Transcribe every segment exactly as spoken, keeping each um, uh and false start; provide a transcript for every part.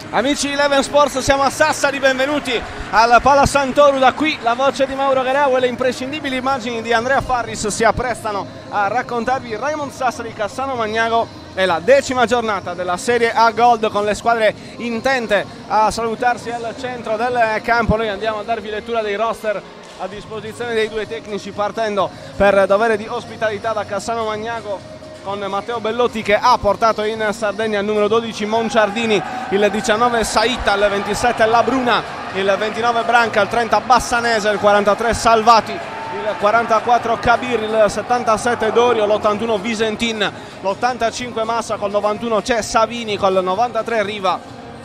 Amici di Eleven Sports, siamo a Sassari, benvenuti al Pala Sant'Oru. Da qui la voce di Mauro Garau e le imprescindibili immagini di Andrea Farris si apprestano a raccontarvi Raimond Sassari Cassano Magnago e la decima giornata della Serie A Gold, con le squadre intente a salutarsi al centro del campo. Noi andiamo a darvi lettura dei roster a disposizione dei due tecnici, partendo per dovere di ospitalità da Cassano Magnago con Matteo Bellotti, che ha portato in Sardegna il numero dodici Monciardini, il diciannove Saita, il ventisette Labruna, il ventinove Branca, il trenta Bassanese, il quarantatré Salvati, il quarantaquattro Kabir, il settantasette Dorio, l'ottantuno Visentin, l'ottantacinque Massa, col novantuno c'è Savini, col novantatré Riva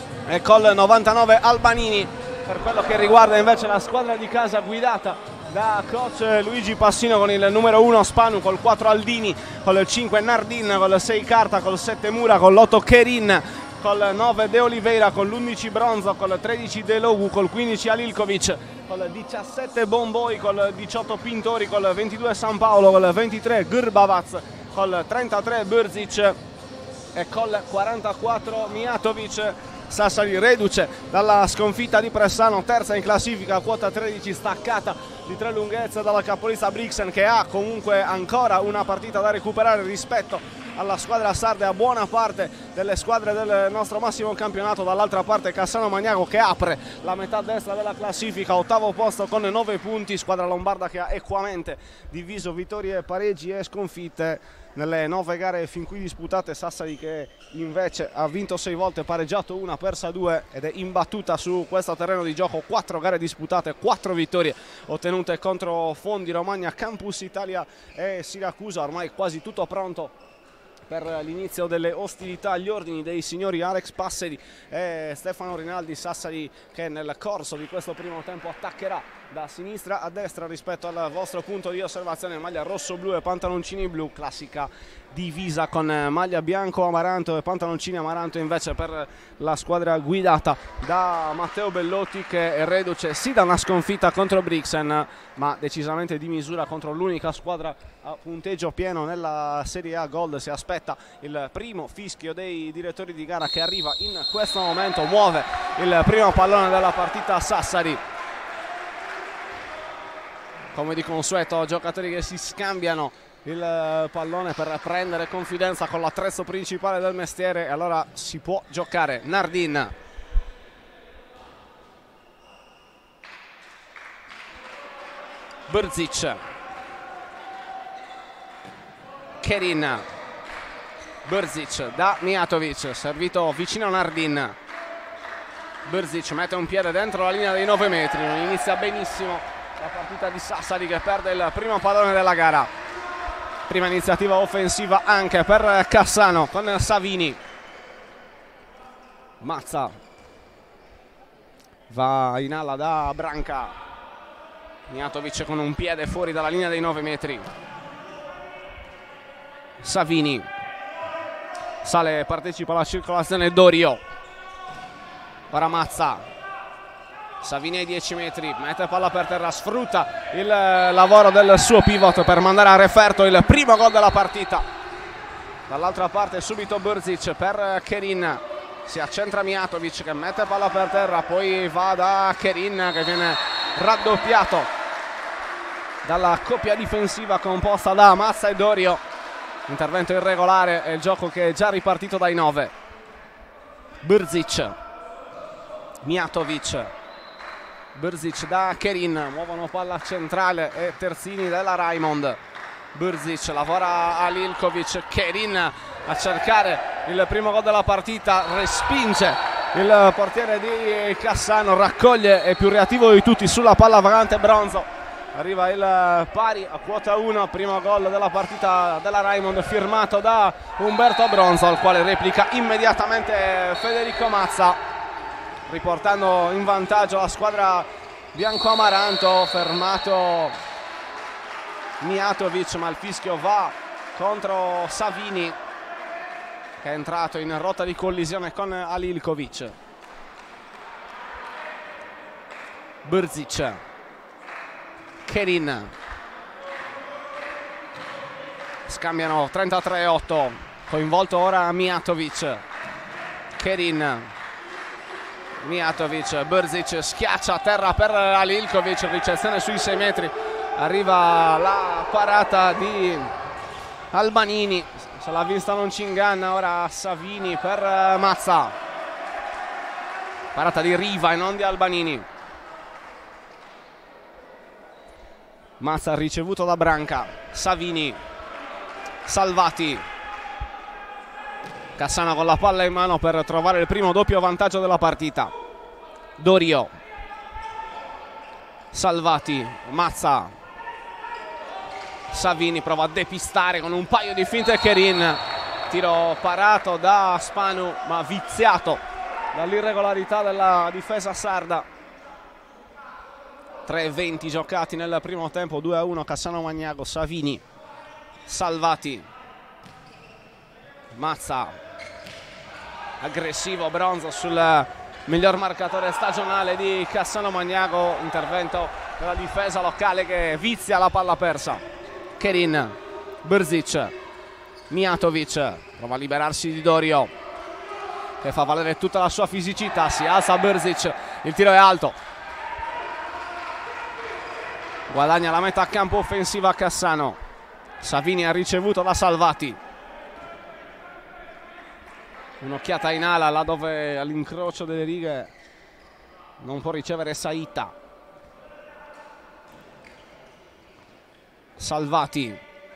e col novantanove Albanini. Per quello che riguarda invece la squadra di casa guidata da coach Luigi Passino, con il numero uno Spanu, col quattro Aldini, col cinque Nardin, col sei Carta, col sette Mura, con l'otto Kerin, col nove De Oliveira, con l'undici Bronzo, col tredici De Logu, col quindici Alilkovic, col diciassette Bomboi, col diciotto Pintori, col ventidue San Paolo, col ventitré Grbavac, col trentatré Brzic e col quarantaquattro Mijatovic. Sassari reduce dalla sconfitta di Pressano, terza in classifica, quota tredici, staccata di tre lunghezze dalla capolista Brixen, che ha comunque ancora una partita da recuperare rispetto alla squadra sarda e a buona parte delle squadre del nostro massimo campionato. Dall'altra parte Cassano Magnago, che apre la metà destra della classifica, ottavo posto con nove punti, squadra lombarda che ha equamente diviso vittorie, pareggi e sconfitte nelle nove gare fin qui disputate. Sassari che invece ha vinto sei volte, pareggiato una, persa due ed è imbattuta su questo terreno di gioco. Quattro gare disputate, quattro vittorie ottenute contro Fondi, Romagna, Campus Italia e Siracusa. Ormai quasi tutto pronto per l'inizio delle ostilità agli ordini dei signori Alex Passeri e Stefano Rinaldi. Sassari che nel corso di questo primo tempo attaccherà da sinistra a destra rispetto al vostro punto di osservazione. Maglia rosso-blu e pantaloncini blu, classica divisa con maglia bianco amaranto e pantaloncini amaranto invece per la squadra guidata da Matteo Bellotti, che è reduce sì da una sconfitta contro Brixen, ma decisamente di misura contro l'unica squadra a punteggio pieno nella Serie A Gold. Si aspetta il primo fischio dei direttori di gara, che arriva in questo momento. Muove il primo pallone della partita Sassari, come di consueto giocatori che si scambiano il pallone per prendere confidenza con l'attrezzo principale del mestiere, e allora si può giocare. Nardin, Brzic, Kerin, Brzic da Mijatovic, servito vicino a Nardin. Brzic mette un piede dentro la linea dei nove metri, non inizia benissimo la partita di Sassari, che perde il primo pallone della gara. Prima iniziativa offensiva anche per Cassano con Savini. Mazza va in ala da Branca. Mijatovic con un piede fuori dalla linea dei nove metri. Savini sale e partecipa alla circolazione Dorio. Ora Mazza. Savini ai dieci metri, mette palla per terra, sfrutta il lavoro del suo pivot per mandare a referto il primo gol della partita. Dall'altra parte subito Brzic per Kerin, si accentra Mijatovic che mette palla per terra, poi va da Kerin che viene raddoppiato dalla coppia difensiva composta da Mazza e Dorio. Intervento irregolare e il gioco che è già ripartito dai nove. Brzic, Mijatovic, Brzic da Kerin, muovono palla centrale e terzini della Raimond. Brzic lavora a Alilkovic, Kerin a cercare il primo gol della partita, respinge il portiere di Cassano, raccoglie, è più reattivo di tutti sulla palla vagante Bronzo. Arriva il pari a quota uno, primo gol della partita della Raimond firmato da Umberto Bronzo, al quale replica immediatamente Federico Mazza, riportando in vantaggio la squadra bianco-amaranto. Fermato Mijatovic, ma il fischio va contro Savini, che è entrato in rotta di collisione con Alilkovic. Brzic, Kerin, scambiano trentatré e otto, coinvolto ora Mijatovic. Kerin Mijatovic, Brzic schiaccia a terra per Alilkovic, ricezione sui sei metri, arriva la parata di Albanini, se la vista non ci inganna. Ora Savini per Mazza, parata di Riva e non di Albanini. Mazza ricevuto da Branca, Savini, Salvati, Cassano con la palla in mano per trovare il primo doppio vantaggio della partita. Dorio, Salvati, Mazza, Savini prova a depistare con un paio di finte Kerin, tiro parato da Spanu ma viziato dall'irregolarità della difesa sarda. tre e venti giocati nel primo tempo, due a uno Cassano Magnago. Savini, Salvati, Mazza, aggressivo Bronzo sul miglior marcatore stagionale di Cassano Magnago, intervento della difesa locale che vizia la palla persa. Kerin, Brzic, Mijatovic prova a liberarsi di Dorio che fa valere tutta la sua fisicità, si alza Brzic, il tiro è alto, guadagna la metà campo offensiva Cassano. Savini ha ricevuto da Salvati, un'occhiata in ala là dove all'incrocio delle righe non può ricevere Saita. Salvati,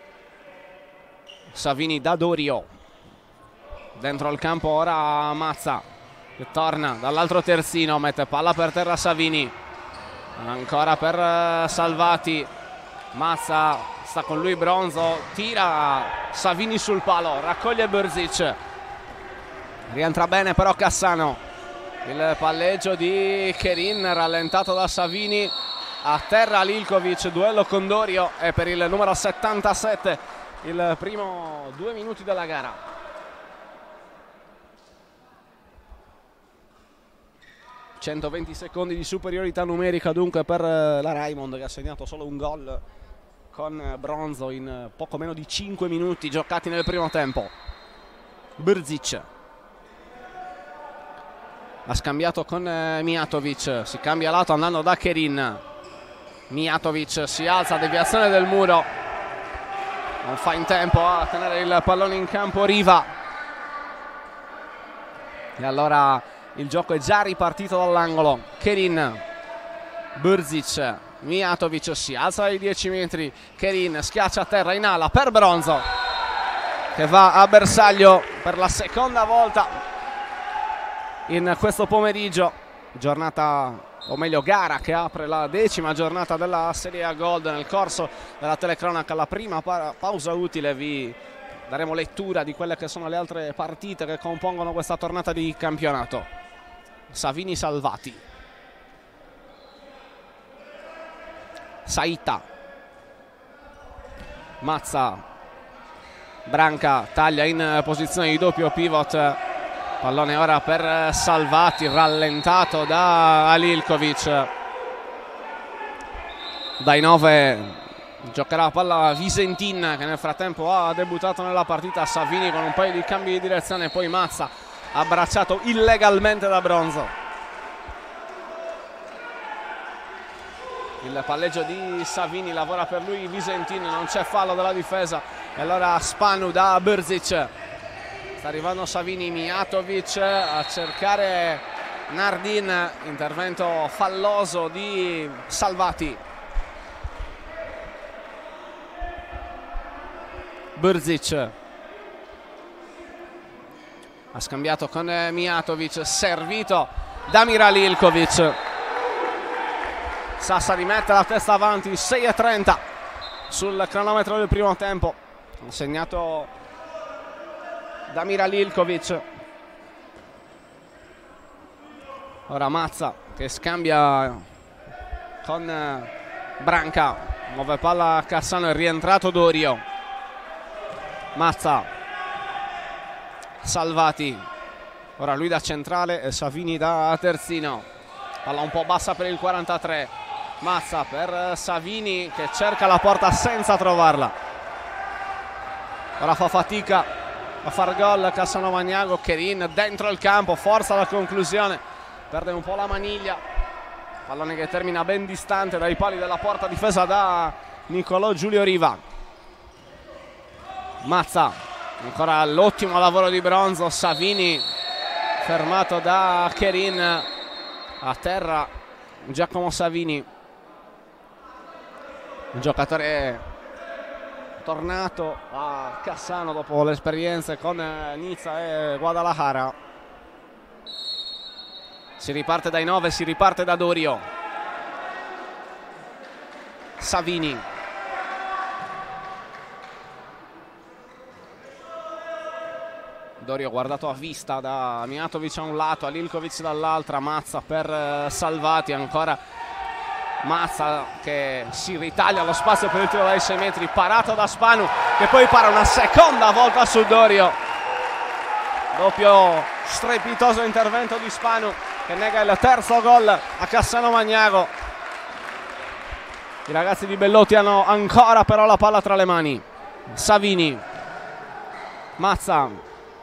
Savini da Dorio, dentro il campo ora Mazza che torna dall'altro terzino, mette palla per terra Savini, ancora per Salvati, Mazza sta con lui Bronzo, tira Savini sul palo, raccoglie Brzic, rientra bene però Cassano. Il palleggio di Kerin rallentato da Savini, a terra Lilkovic, duello con Dorio e per il numero settantasette il primo due minuti della gara. centoventi secondi di superiorità numerica dunque per la Raimond, che ha segnato solo un gol con Bronzo in poco meno di cinque minuti giocati nel primo tempo. Brzic ha scambiato con Mijatovic, si cambia lato andando da Kerin. Mijatovic si alza, deviazione del muro, non fa in tempo a tenere il pallone in campo Riva, e allora il gioco è già ripartito dall'angolo. Kerin, Brzic, Mijatovic si alza ai dieci metri, Kerin schiaccia a terra in ala per Bronzo che va a bersaglio per la seconda volta in questo pomeriggio, giornata, o meglio gara che apre la decima giornata della Serie A Gold. Nel corso della telecronaca, la prima pa pausa utile, vi daremo lettura di quelle che sono le altre partite che compongono questa tornata di campionato. Savini, Salvati, Saita, Mazza, Branca taglia in posizione di doppio pivot, pallone ora per Salvati, rallentato da Alilkovic. Dai nove giocherà la palla Visentin, che nel frattempo ha debuttato nella partita. Savini con un paio di cambi di direzione, poi Mazza abbracciato illegalmente da Bronzo. Il palleggio di Savini, lavora per lui Visentin, non c'è fallo della difesa, e allora Spanu da Brzic. Sta arrivando Savini, Mijatovic a cercare Nardin, intervento falloso di Salvati. Brzic ha scambiato con Mijatovic, servito da Miralilkovic. Sassari mette la testa avanti, sei e trenta sul cronometro del primo tempo, segnato da Miralilkovic. Ora Mazza che scambia con Branca, muove palla a Cassano, è rientrato Dorio. Mazza, Salvati, ora lui da centrale e Savini da terzino, palla un po' bassa per il quarantatré. Mazza per Savini che cerca la porta senza trovarla, ora fa fatica a far gol Cassano Magnago. Kerin dentro il campo, forza la conclusione perde un po' la maniglia, pallone che termina ben distante dai pali della porta difesa da Nicolò Giulio Riva. Mazza, ancora l'ottimo lavoro di Bronzo, Savini fermato da Kerin, a terra Giacomo Savini, un giocatore tornato a Cassano dopo l'esperienza con Nizza e Guadalajara. Si riparte dai nove, si riparte da Dorio. Savini, Dorio guardato a vista da Mijatovic a un lato, Alilkovic dall'altra, Mazza per Salvati, ancora Mazza che si ritaglia lo spazio per il tiro dai sei metri, parato da Spanu che poi para una seconda volta su Dorio. Doppio strepitoso intervento di Spanu che nega il terzo gol a Cassano Magnago. I ragazzi di Bellotti hanno ancora però la palla tra le mani. Savini, Mazza,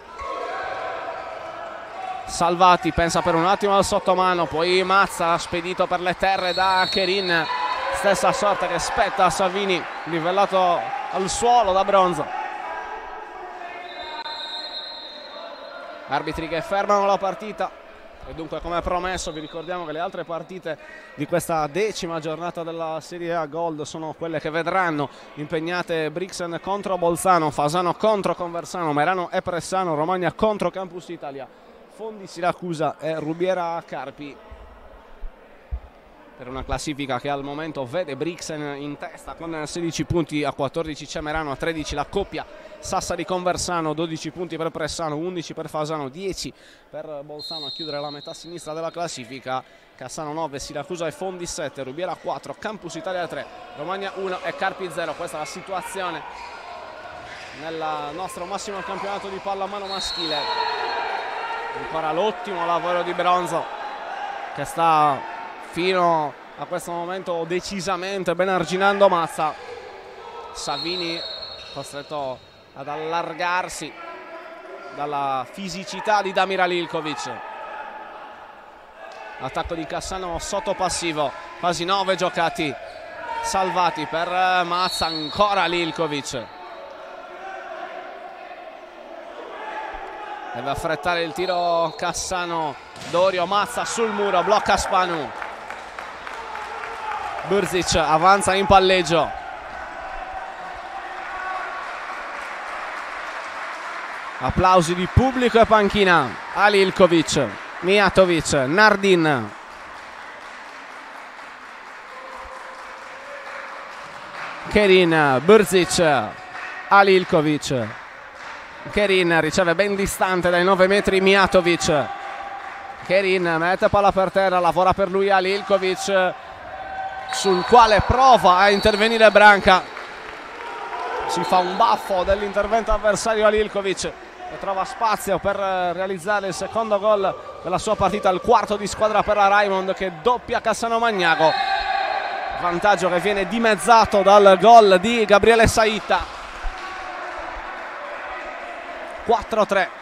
Salvati pensa per un attimo al sottomano, poi Mazza spedito per le terre da Kerin, stessa sorta che spetta a Savini, livellato al suolo da Bronzo. Arbitri che fermano la partita e dunque, come promesso, vi ricordiamo che le altre partite di questa decima giornata della Serie A Gold sono quelle che vedranno impegnate Brixen contro Bolzano, Fasano contro Conversano, Merano e Pressano, Romagna contro Campus Italia, Fondi Siracusa e Rubiera Carpi, per una classifica che al momento vede Brixen in testa con sedici punti, a quattordici c'è Merano, a tredici la coppia Sassari Conversano, dodici punti per Pressano, undici per Fasano, dieci per Bolzano a chiudere la metà sinistra della classifica. Cassano nove, Siracusa e Fondi sette, Rubiera quattro, Campus Italia tre, Romagna uno e Carpi zero. Questa è la situazione nel nostro massimo campionato di pallamano maschile. Ancora l'ottimo lavoro di Bronzo che sta fino a questo momento decisamente ben arginando Mazza. Savini costretto ad allargarsi dalla fisicità di Damir Alilkovic. Attacco di Cassano sotto passivo, quasi nove giocati. Salvati per Mazza, ancora Alilkovic. Deve affrettare il tiro Cassano. Dorio, Mazza sul muro, blocca Spanu. Burzic avanza in palleggio. Applausi di pubblico e panchina. Alilkovic, Mijatovic, Nardin. Kerin, Burzic, Alilkovic. Kerin riceve ben distante dai nove metri Mijatovic. Kerin mette palla per terra, lavora per lui Alilkovic, sul quale prova a intervenire Branca. Si fa un baffo dell'intervento avversario Alilkovic e trova spazio per realizzare il secondo gol della sua partita, il quarto di squadra per la Raimond, che doppia Cassano Magnago. Vantaggio che viene dimezzato dal gol di Gabriele Saitta. quattro a tre.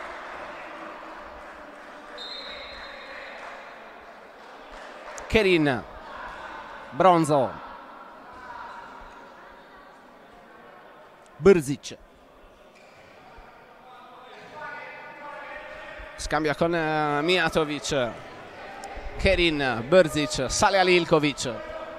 Kerin, Bronzo, Burzic, scambia con uh, Mijatovic. Kerin, Burzic, sale Alilkovic.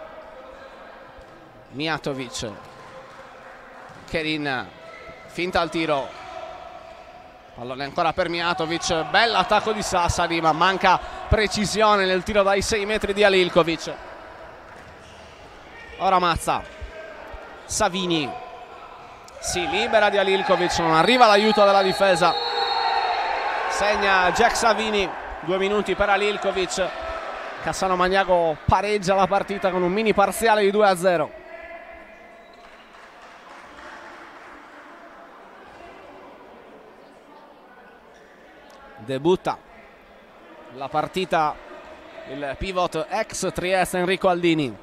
Mijatovic, Kerin, finta al tiro. Pallone ancora per Mijatovic, bell'attacco di Sassari, ma manca precisione nel tiro dai sei metri di Alilkovic. Ora Mazza, Savini, si libera di Alilkovic, non arriva l'aiuto della difesa. Segna Jack Savini, due minuti per Alilkovic. Cassano Magnago pareggia la partita con un mini parziale di due a zero. Debutta la partita il pivot ex Trieste Enrico Aldini.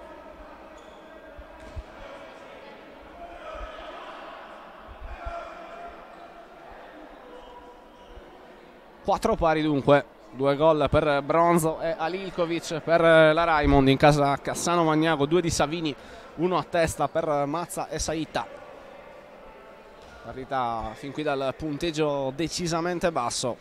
Quattro pari dunque. Due gol per Bronzo e Alilkovic per la Raimond. In casa Cassano Magnago, due di Savini, uno a testa per Mazza e Saita. Partita fin qui dal punteggio decisamente basso,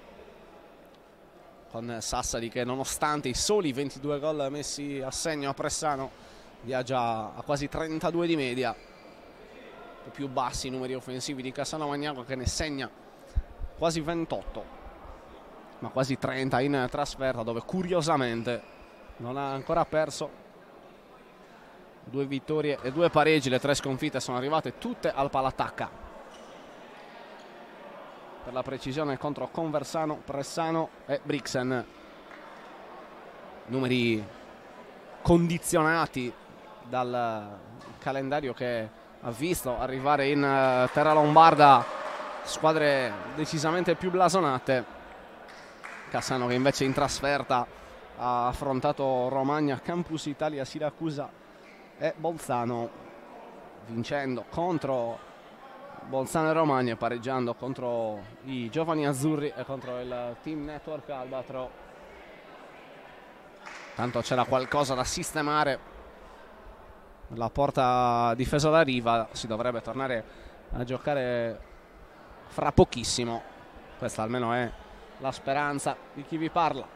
con Sassari che nonostante i soli ventidue gol messi a segno a Pressano viaggia a quasi trentadue di media. Più bassi i numeri offensivi di Cassano Magnago, che ne segna quasi ventotto, ma quasi trenta in trasferta, dove curiosamente non ha ancora perso. Due vittorie e due pareggi, le tre sconfitte sono arrivate tutte al Palatacca, per la precisione contro Conversano, Pressano e Brixen. Numeri condizionati dal calendario che ha visto arrivare in uh, terra lombarda squadre decisamente più blasonate. Cassano che invece in trasferta ha affrontato Romagna, Campus Italia, Siracusa e Bolzano, vincendo contro Bolzano e Romagna e pareggiando contro i Giovani Azzurri e contro il Team Network Albatro. Tanto c'era qualcosa da sistemare. La porta difesa da Riva, si dovrebbe tornare a giocare fra pochissimo. Questa almeno è la speranza di chi vi parla.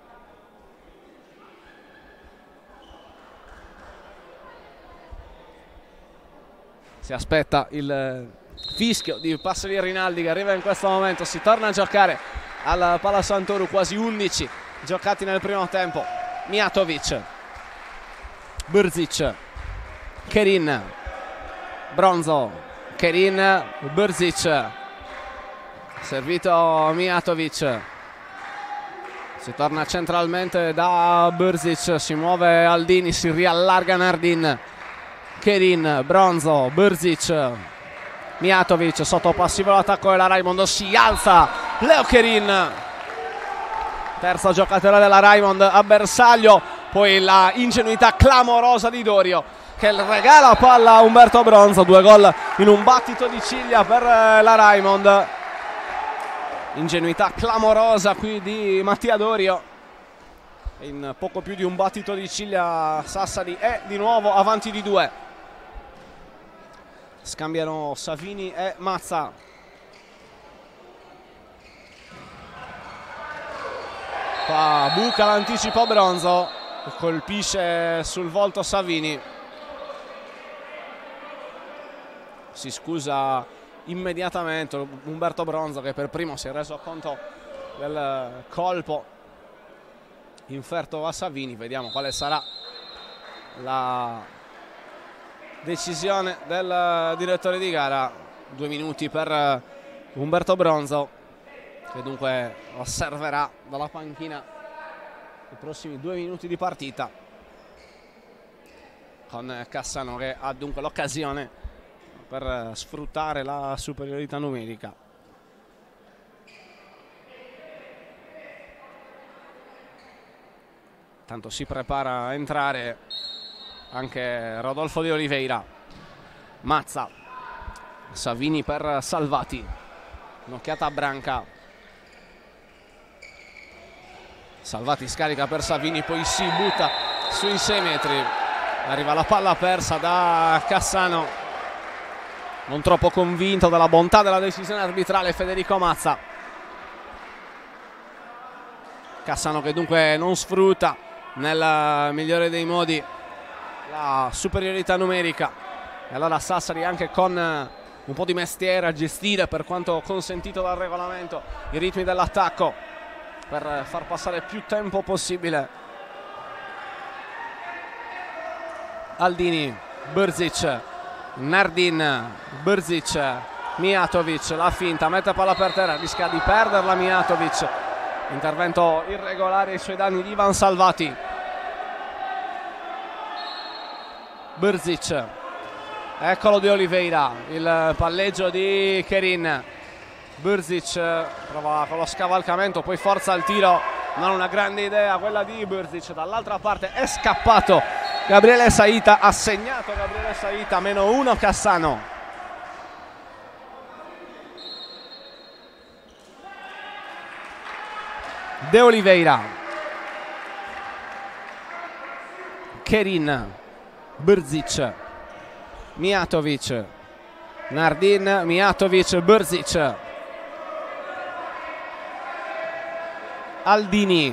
Si aspetta il fischio di Passeri Rinaldi che arriva in questo momento. Si torna a giocare al Pala Santoru, quasi undici giocati nel primo tempo. Mijatovic, Brzic, Kerin, Bronzo, Kerin, Brzic, servito Mijatovic, si torna centralmente da Brzic, si muove Aldini, si riallarga Nardin, Kerin, Bronzo, Brzic, Mijatovic, sotto passivo l'attacco della Raimond, si alza Leo Kerin, terzo giocatore della Raimond a bersaglio. Poi la ingenuità clamorosa di Dorio che regala palla a Umberto Bronzo. Due gol in un battito di ciglia per la Raimond. Ingenuità clamorosa qui di Mattia Dorio. In poco più di un battito di ciglia Sassari è di nuovo avanti di due. Scambiano Savini e Mazza. Qua buca l'anticipo Bronzo, colpisce sul volto Savini. Si scusa immediatamente Umberto Bronzo, che per primo si è reso conto del colpo inferto a Savini. Vediamo quale sarà la decisione del direttore di gara. Due minuti per Umberto Bronzo, che dunque osserverà dalla panchina i prossimi due minuti di partita, con Cassano che ha dunque l'occasione per sfruttare la superiorità numerica. Tanto si prepara a entrare anche Rodolfo De Oliveira. Mazza, Savini per Salvati, un'occhiata a Branca. Salvati scarica per Savini, poi si butta sui sei metri. Arriva la palla persa da Cassano, non troppo convinto della bontà della decisione arbitrale Federico Mazza. Cassano che dunque non sfrutta nel migliore dei modi la superiorità numerica, e allora Sassari, anche con un po' di mestiere a gestire, per quanto consentito dal regolamento, i ritmi dell'attacco per far passare più tempo possibile. Aldini, Brzic, Nardin, Brzic, Mijatovic, la finta, mette palla per terra, rischia di perderla Mijatovic. Intervento irregolare ai suoi danni di Ivan Salvati. Brzic, eccolo De Oliveira, il palleggio di Kerin. Brzic prova con lo scavalcamento, poi forza il tiro, non una grande idea quella di Brzic. Dall'altra parte è scappato Gabriele Saita, ha segnato Gabriele Saita, meno uno Cassano. De Oliveira, Kerin, Brzic, Mijatovic, Nardin, Mijatovic, Brzic, Aldini,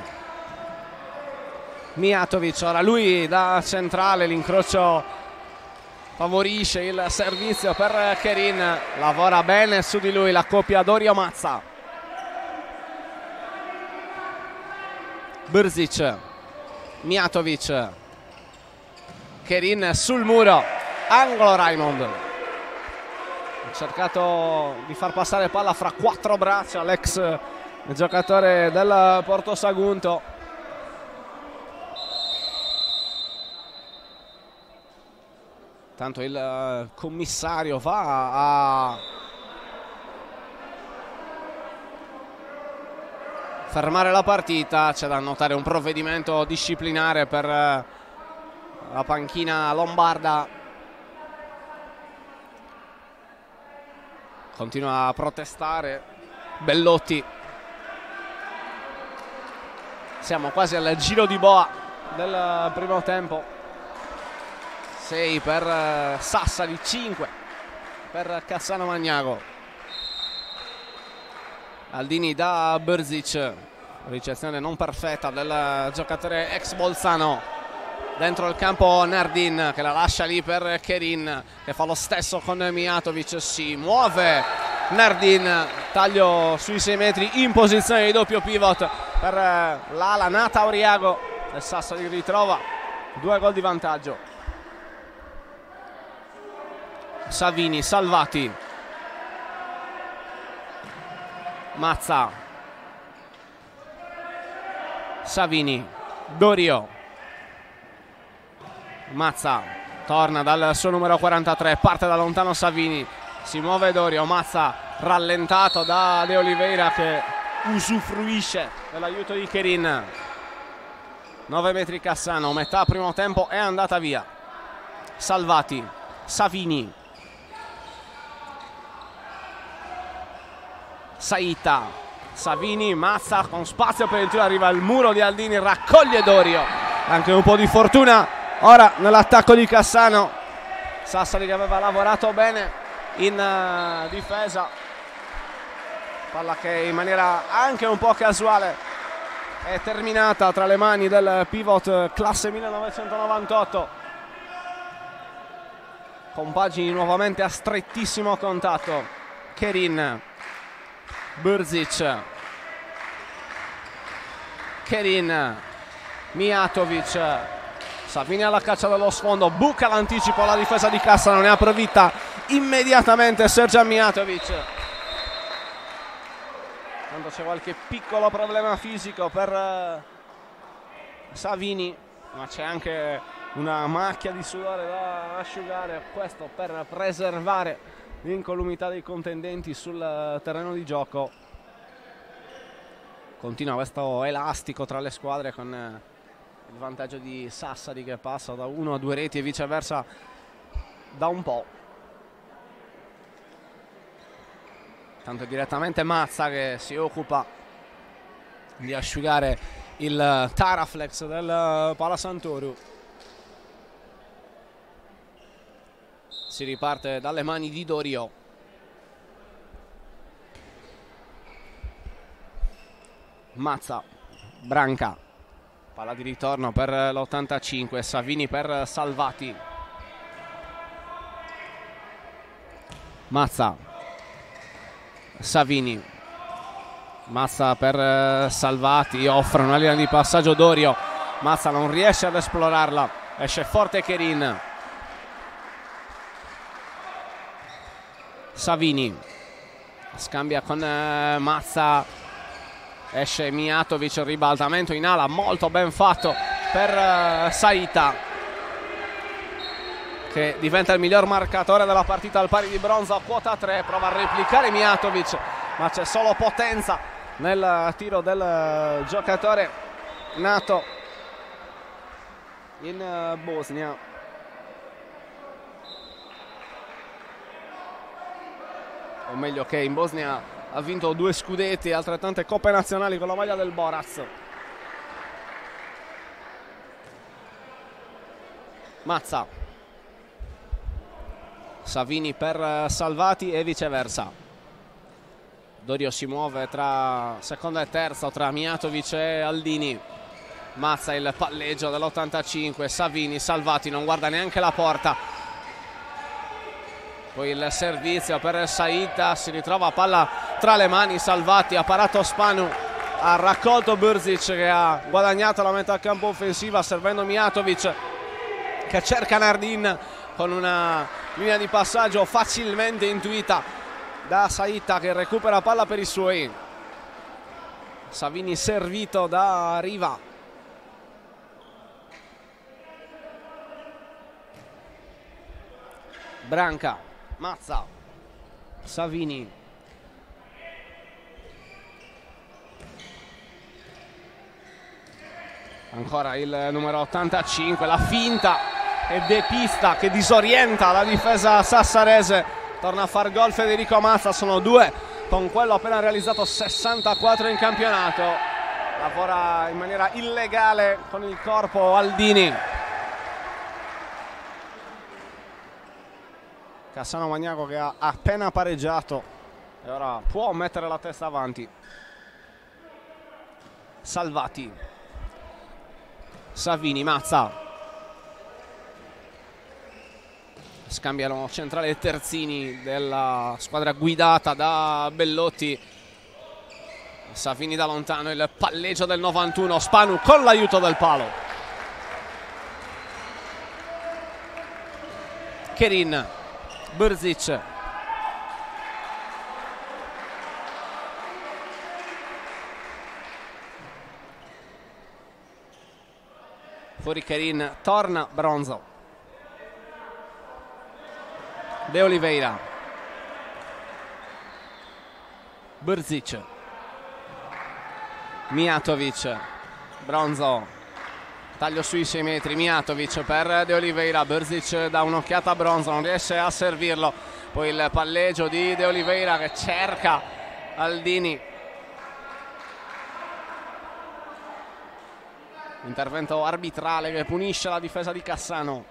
Mijatovic, ora lui da centrale, l'incrocio favorisce il servizio per Kerin, lavora bene su di lui la coppia Dorio Mazza. Brzic, Mijatovic, Kerin sul muro, angolo Raimond. Ha cercato di far passare palla fra quattro braccia l'ex giocatore del Porto Sagunto. Tanto il commissario va a fermare la partita. C'è da notare un provvedimento disciplinare per la panchina lombarda. Continua a protestare Bellotti. Siamo quasi al giro di boa del primo tempo. sei per Sassari, cinque per Cassano Magnago. Aldini da Brzic, ricezione non perfetta del giocatore ex Bolzano. Dentro il campo Nardin che la lascia lì per Kerin, che fa lo stesso con Mijatovic. Si muove Nardin, taglio sui sei metri in posizione di doppio pivot per l'ala Nata Auriago. E Sassari ritrova due gol di vantaggio. Savini, Salvati, Mazza, Savini, Dorio, Mazza torna dal suo numero quarantatré, parte da lontano Savini, si muove Dorio, Mazza rallentato da De Oliveira che usufruisce dell'aiuto di Kerin. nove metri Cassano, metà primo tempo è andata via. Salvati, Savini, Saita, Savini, Mazza con spazio per il tiro, arriva il muro di Aldini, raccoglie Dorio. Anche un po' di fortuna ora nell'attacco di Cassano. Sassari che aveva lavorato bene in uh, difesa. Palla che in maniera anche un po' casuale è terminata tra le mani del pivot classe millenovecentonovantotto. Compagini nuovamente a strettissimo contatto. Kerin, Brzic, Kerin, Mijatovic, Savini alla caccia dello sfondo, buca l'anticipo, la difesa di Cassano, ne approfitta immediatamente Sergian Mijatovic. Quando c'è qualche piccolo problema fisico per Savini, ma c'è anche una macchia di sudore da asciugare, questo per preservare l'incolumità dei contendenti sul terreno di gioco. Continua questo elastico tra le squadre con il vantaggio di Sassari che passa da uno a due reti e viceversa da un po'. Tanto direttamente Mazza che si occupa di asciugare il Taraflex del Palasantoru. Si riparte dalle mani di Dorio. Mazza, Branca, palla di ritorno per l'ottantacinque, Savini per Salvati. Mazza, Savini, Mazza per Salvati, offre una linea di passaggio Dorio. Mazza non riesce ad esplorarla, esce forte Kerin. Savini scambia con eh, Mazza, esce Mijatovic, ribaltamento in ala molto ben fatto per eh, Saita, che diventa il miglior marcatore della partita al pari di bronzo a quota tre. Prova a replicare Mijatovic, ma c'è solo potenza nel tiro del giocatore nato in eh, Bosnia. O meglio che in Bosnia ha vinto due scudetti e altrettante coppe nazionali con la maglia del Boraz. Mazza, Savini per Salvati e viceversa. Dorio si muove tra seconda e terza, tra Mijatovic e Aldini. Mazza, il palleggio dell'ottantacinque, Savini, Salvati non guarda neanche la porta. Poi il servizio per Saita, si ritrova palla tra le mani, Salvati ha parato Spanu, ha raccolto Brzic che ha guadagnato la metà campo offensiva servendo Mijatovic che cerca Nardin con una linea di passaggio facilmente intuita da Saita che recupera palla per i suoi. Savini servito da Riva. Branca, Mazza, Savini, ancora il numero ottantacinque, la finta e depista che disorienta la difesa sassarese. Torna a far gol Federico Mazza, sono due con quello appena realizzato, sessantaquattro in campionato. Lavora in maniera illegale con il corpo Aldini. Cassano Magnaco che ha appena pareggiato e ora può mettere la testa avanti. Salvati, Savini, Mazza, scambiano centrale e terzini della squadra guidata da Bellotti. Savini da lontano, il palleggio del novantuno, Spanu con l'aiuto del palo. Kerin, Brzic, fuori Kerin, torna Bronzo, De Oliveira, Brzic, Mijatovic, Bronzo, taglio sui sei metri, Mijatovic per De Oliveira, Brzic dà un'occhiata a Bronzo, non riesce a servirlo, poi il palleggio di De Oliveira che cerca Aldini. Intervento arbitrale che punisce la difesa di Cassano.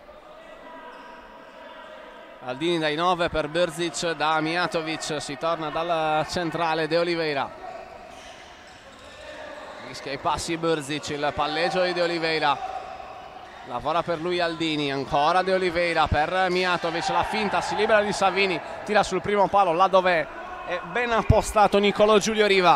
Aldini dai nove per Brzic, da Mijatovic, si torna dal centrale De Oliveira. Rischia i passi Brzic, il palleggio di De Oliveira, lavora per lui Aldini, ancora De Oliveira per Mijatovic, la finta, si libera di Savini, tira sul primo palo là dove è ben appostato Nicolò Giulio Riva.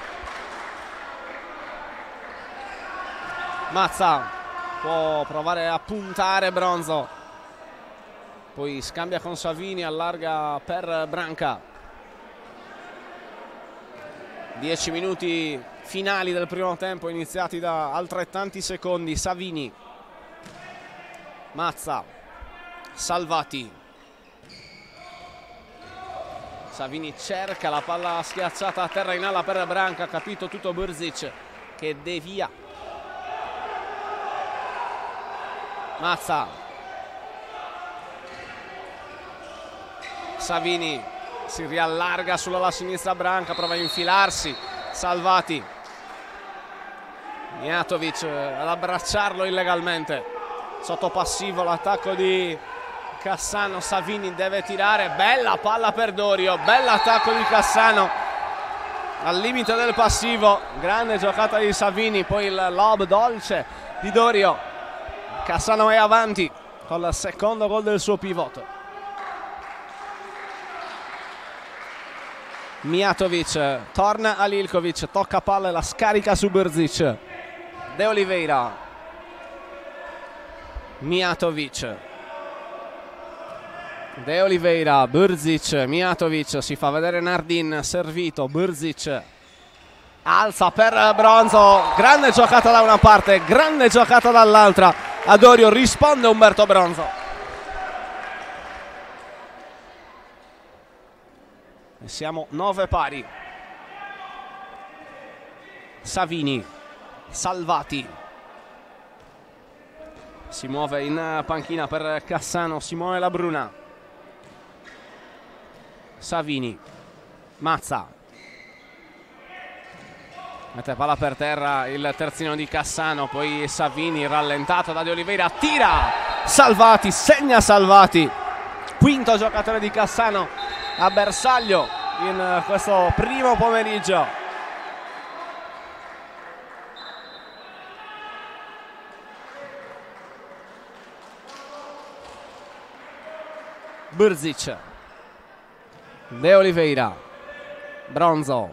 Mazza può provare a puntare Bronzo, poi scambia con Savini, allarga per Branca. dieci minuti finali del primo tempo iniziati da altrettanti secondi. Savini, Mazza, Salvati, Savini cerca la palla schiacciata a terra in ala per Branca, ha capito tutto Brzic che devia. Mazza, Savini si riallarga sulla sinistra Branca, prova a infilarsi, Salvati, Mijatovic ad abbracciarlo illegalmente, sotto passivo l'attacco di Cassano. Savini deve tirare, bella palla per Dorio, bell'attacco di Cassano al limite del passivo, grande giocata di Savini, poi il lob dolce di Dorio. Cassano è avanti con il secondo gol del suo pivot. Mijatovic torna a Lilkovic, tocca palla e la scarica su Brzic. De Oliveira, Mijatovic, De Oliveira, Brzic, Mijatovic, si fa vedere Nardin, servito, Brzic alza per Bronzo, grande giocata da una parte, grande giocata dall'altra. A Dorio risponde Umberto Bronzo. E siamo nove pari. Savini, Salvati, si muove in panchina per Cassano Simone Labruna. Savini, Mazza, mette palla per terra il terzino di Cassano, poi Savini rallentato da De Oliveira, tira Salvati, segna Salvati, quinto giocatore di Cassano a bersaglio in questo primo pomeriggio. Brzic, De Oliveira, Bronzo,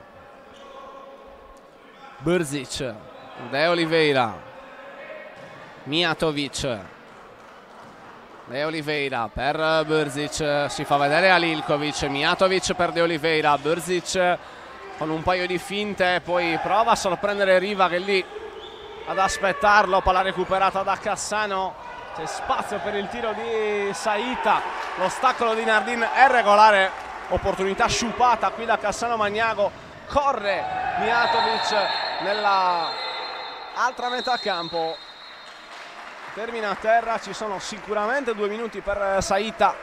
Brzic, De Oliveira, Mijatovic, De Oliveira per Brzic, si fa vedere Alilkovic, Mijatovic per De Oliveira, Brzic con un paio di finte, poi prova a sorprendere Riva che è lì ad aspettarlo, palla recuperata da Cassano, c'è spazio per il tiro di Saita, l'ostacolo di Nardin è regolare, opportunità sciupata qui da Cassano Magnago, corre Mijatovic nella altra metà campo, termina a terra, ci sono sicuramente due minuti per Saita,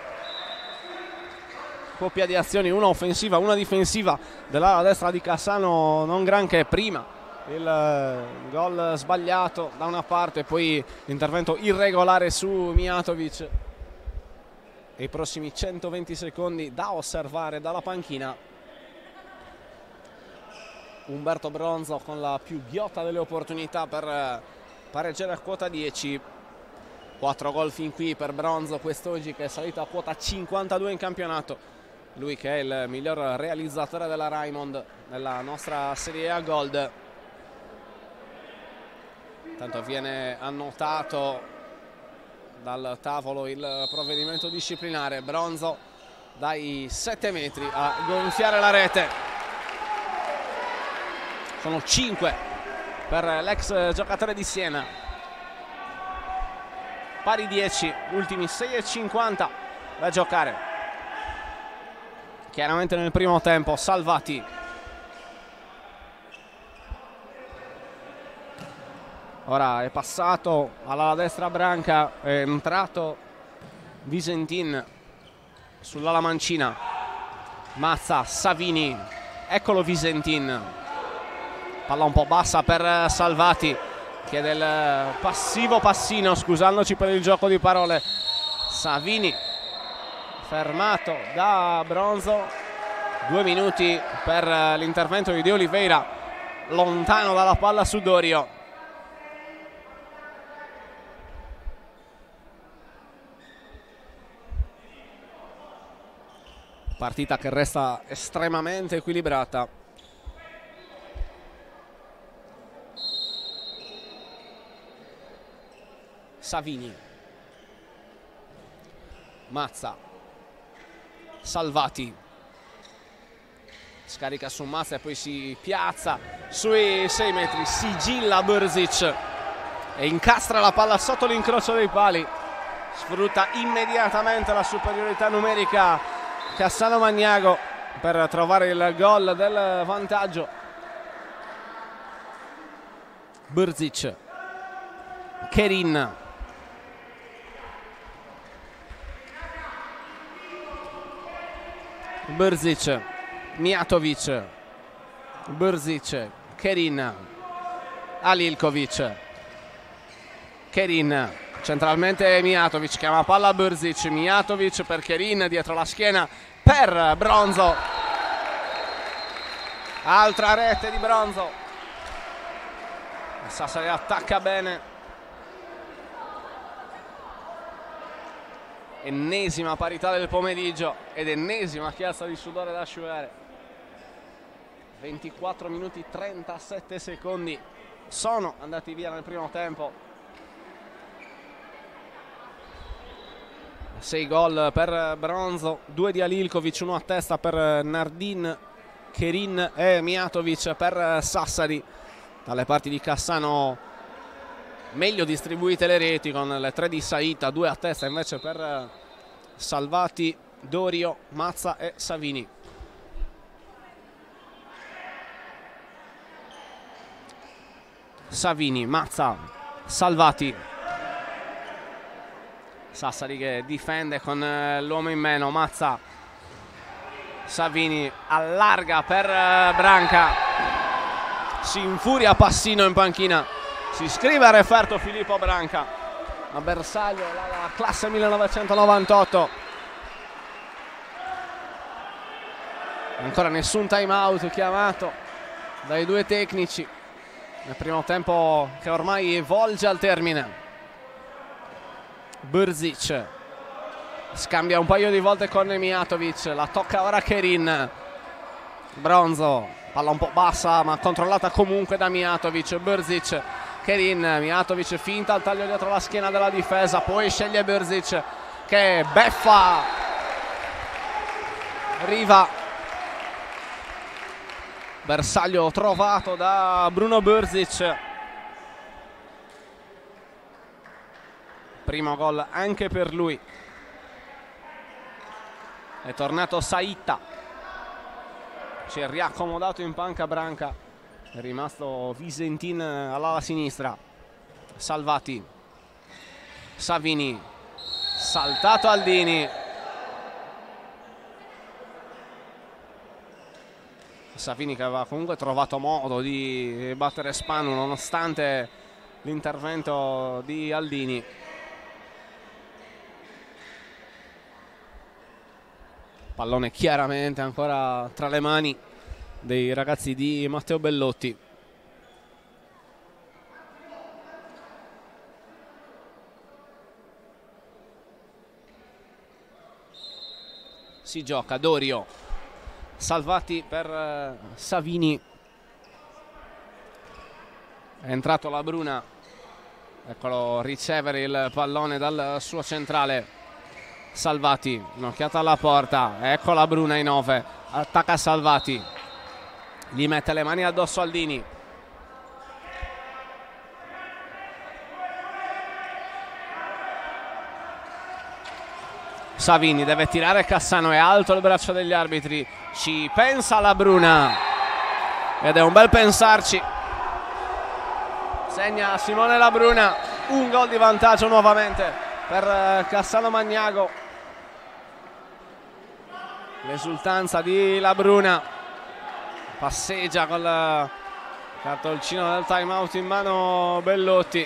coppia di azioni, una offensiva, una difensiva dell'ala destra di Cassano, non granché prima. Il gol sbagliato da una parte, poi l'intervento irregolare su Mijatovic e i prossimi centoventi secondi da osservare dalla panchina. Umberto Bronzo con la più ghiotta delle opportunità per pareggiare a quota dieci, quattro gol fin qui per Bronzo quest'oggi, che è salito a quota cinquantadue in campionato, lui che è il miglior realizzatore della Raimond nella nostra Serie A Gold. Tanto viene annotato dal tavolo il provvedimento disciplinare, Bronzo dai sette metri a gonfiare la rete. Sono cinque per l'ex giocatore di Siena, pari dieci, ultimi sei e cinquanta da giocare. Chiaramente nel primo tempo Salvati, ora è passato alla destra Branca, è entrato Visentin sull'ala mancina, Mazza, Savini, eccolo Visentin, palla un po' bassa per Salvati, chiede il passivo passino, scusandoci per il gioco di parole. Savini fermato da Bronzo, due minuti per l'intervento di De Oliveira, lontano dalla palla su Dorio. Partita che resta estremamente equilibrata. Savini, Mazza, Salvati, scarica su Mazza e poi si piazza sui sei metri, sigilla Brzic e incastra la palla sotto l'incrocio dei pali, sfrutta immediatamente la superiorità numerica Cassano Magnago per trovare il gol del vantaggio. Brzic, Kerin, Brzic, Mijatovic, Brzic, Kerin, Alilkovic, Kerin, centralmente Mijatovic, chiama palla a Brzic, Mijatovic per Kerin, dietro la schiena per Bronzo, altra rete di Bronzo, Sassari attacca bene, ennesima parità del pomeriggio ed ennesima chiazza di sudore da asciugare. Ventiquattro minuti trentasette secondi sono andati via nel primo tempo. sei gol per Bronzo, due di Alilkovic, uno a testa per Nardin, Kerin e Mijatovic per Sassari. Dalle parti di Cassano meglio distribuite le reti, con le tre di Saita, due a testa invece per Salvati, Dorio, Mazza e Savini. Savini, Mazza, Salvati, Sassari che difende con l'uomo in meno, Mazza, Savini allarga per Branca, si infuria Passino in panchina, si iscrive a referto Filippo Branca, a bersaglio la classe millenovecentonovantotto. Ancora nessun time out chiamato dai due tecnici nel primo tempo che ormai volge al termine. Brzic scambia un paio di volte con Mijatovic, la tocca ora Kerin. Bronzo, palla un po' bassa ma controllata comunque da Mijatovic. Brzic, Kerin, Mijatovic finta il taglio dietro la schiena della difesa, poi sceglie Brzic che beffa Riva. Bersaglio trovato da Bruno Brzic. Primo gol anche per lui. È tornato Saita, si è riaccomodato in panca Branca, è rimasto Visentin all'ala sinistra. Salvati, Savini, saltato Aldini. Savini che aveva comunque trovato modo di battere Spanu nonostante l'intervento di Aldini. Pallone chiaramente ancora tra le mani dei ragazzi di Matteo Bellotti. Si gioca Dorio, Salvati per uh, Savini, è entrato la Bruna, eccolo ricevere il pallone dal suo centrale. Salvati, un'occhiata alla porta, ecco la Bruna in nove, attacca Salvati, gli mette le mani addosso Aldini. Savini deve tirare Cassano, è alto il braccio degli arbitri, ci pensa la Bruna ed è un bel pensarci. Segna Simone La Bruna, un gol di vantaggio nuovamente per Cassano Magnago. L'esultanza di La Bruna, passeggia col cartoncino del time out in mano Bellotti.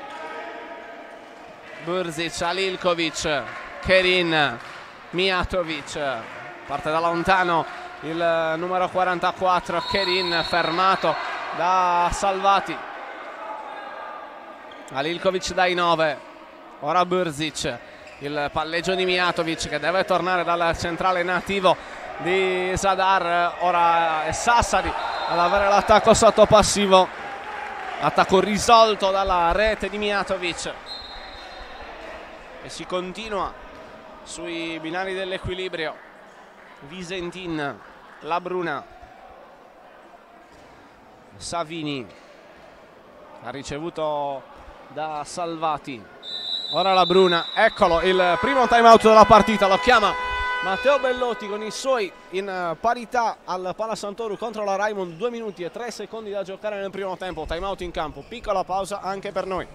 Brzic, Alilkovic, Kerin, Mijatovic, parte da lontano il numero quarantaquattro, Kerin fermato da Salvati. Alilkovic dai nove, ora Brzic, il palleggio di Mijatovic che deve tornare dal centrale nativo di Zadar. Ora è Sassari ad avere l'attacco sotto passivo, attacco risolto dalla rete di Mijatovic e si continua sui binari dell'equilibrio. Visentin, La Bruna, Savini ha ricevuto da Salvati. Ora La Bruna, eccolo il primo time out della partita, lo chiama Matteo Bellotti con i suoi in parità al Pala Sant'Oru contro la Raimund. Due minuti e tre secondi da giocare nel primo tempo, time out in campo, piccola pausa anche per noi.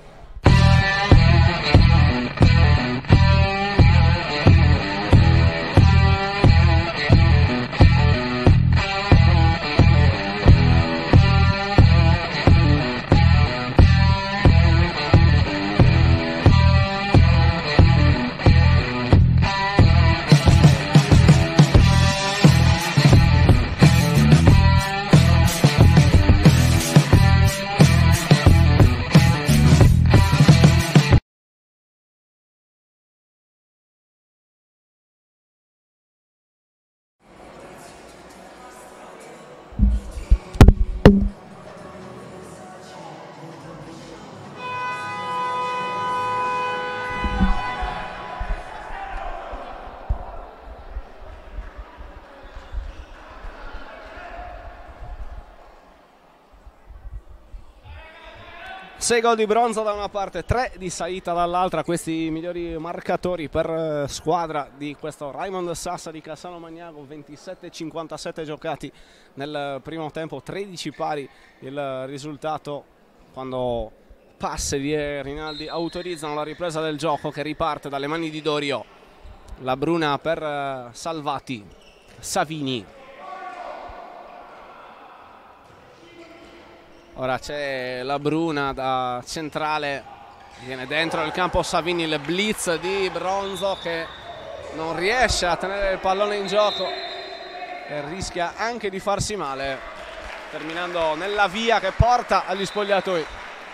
sei gol di Bronzo da una parte, tre di Saita dall'altra, questi i migliori marcatori per squadra di questo Raimund Sassari Cassano Magnago. Ventisette cinquantasette giocati nel primo tempo, tredici pari il risultato quando passi di Rinaldi autorizzano la ripresa del gioco che riparte dalle mani di Dorio. La Bruna per Salvati, Savini, Ora c'è la Bruna da centrale, viene dentro il campo Savini, il blitz di Bronzo che non riesce a tenere il pallone in gioco e rischia anche di farsi male, terminando nella via che porta agli spogliatoi.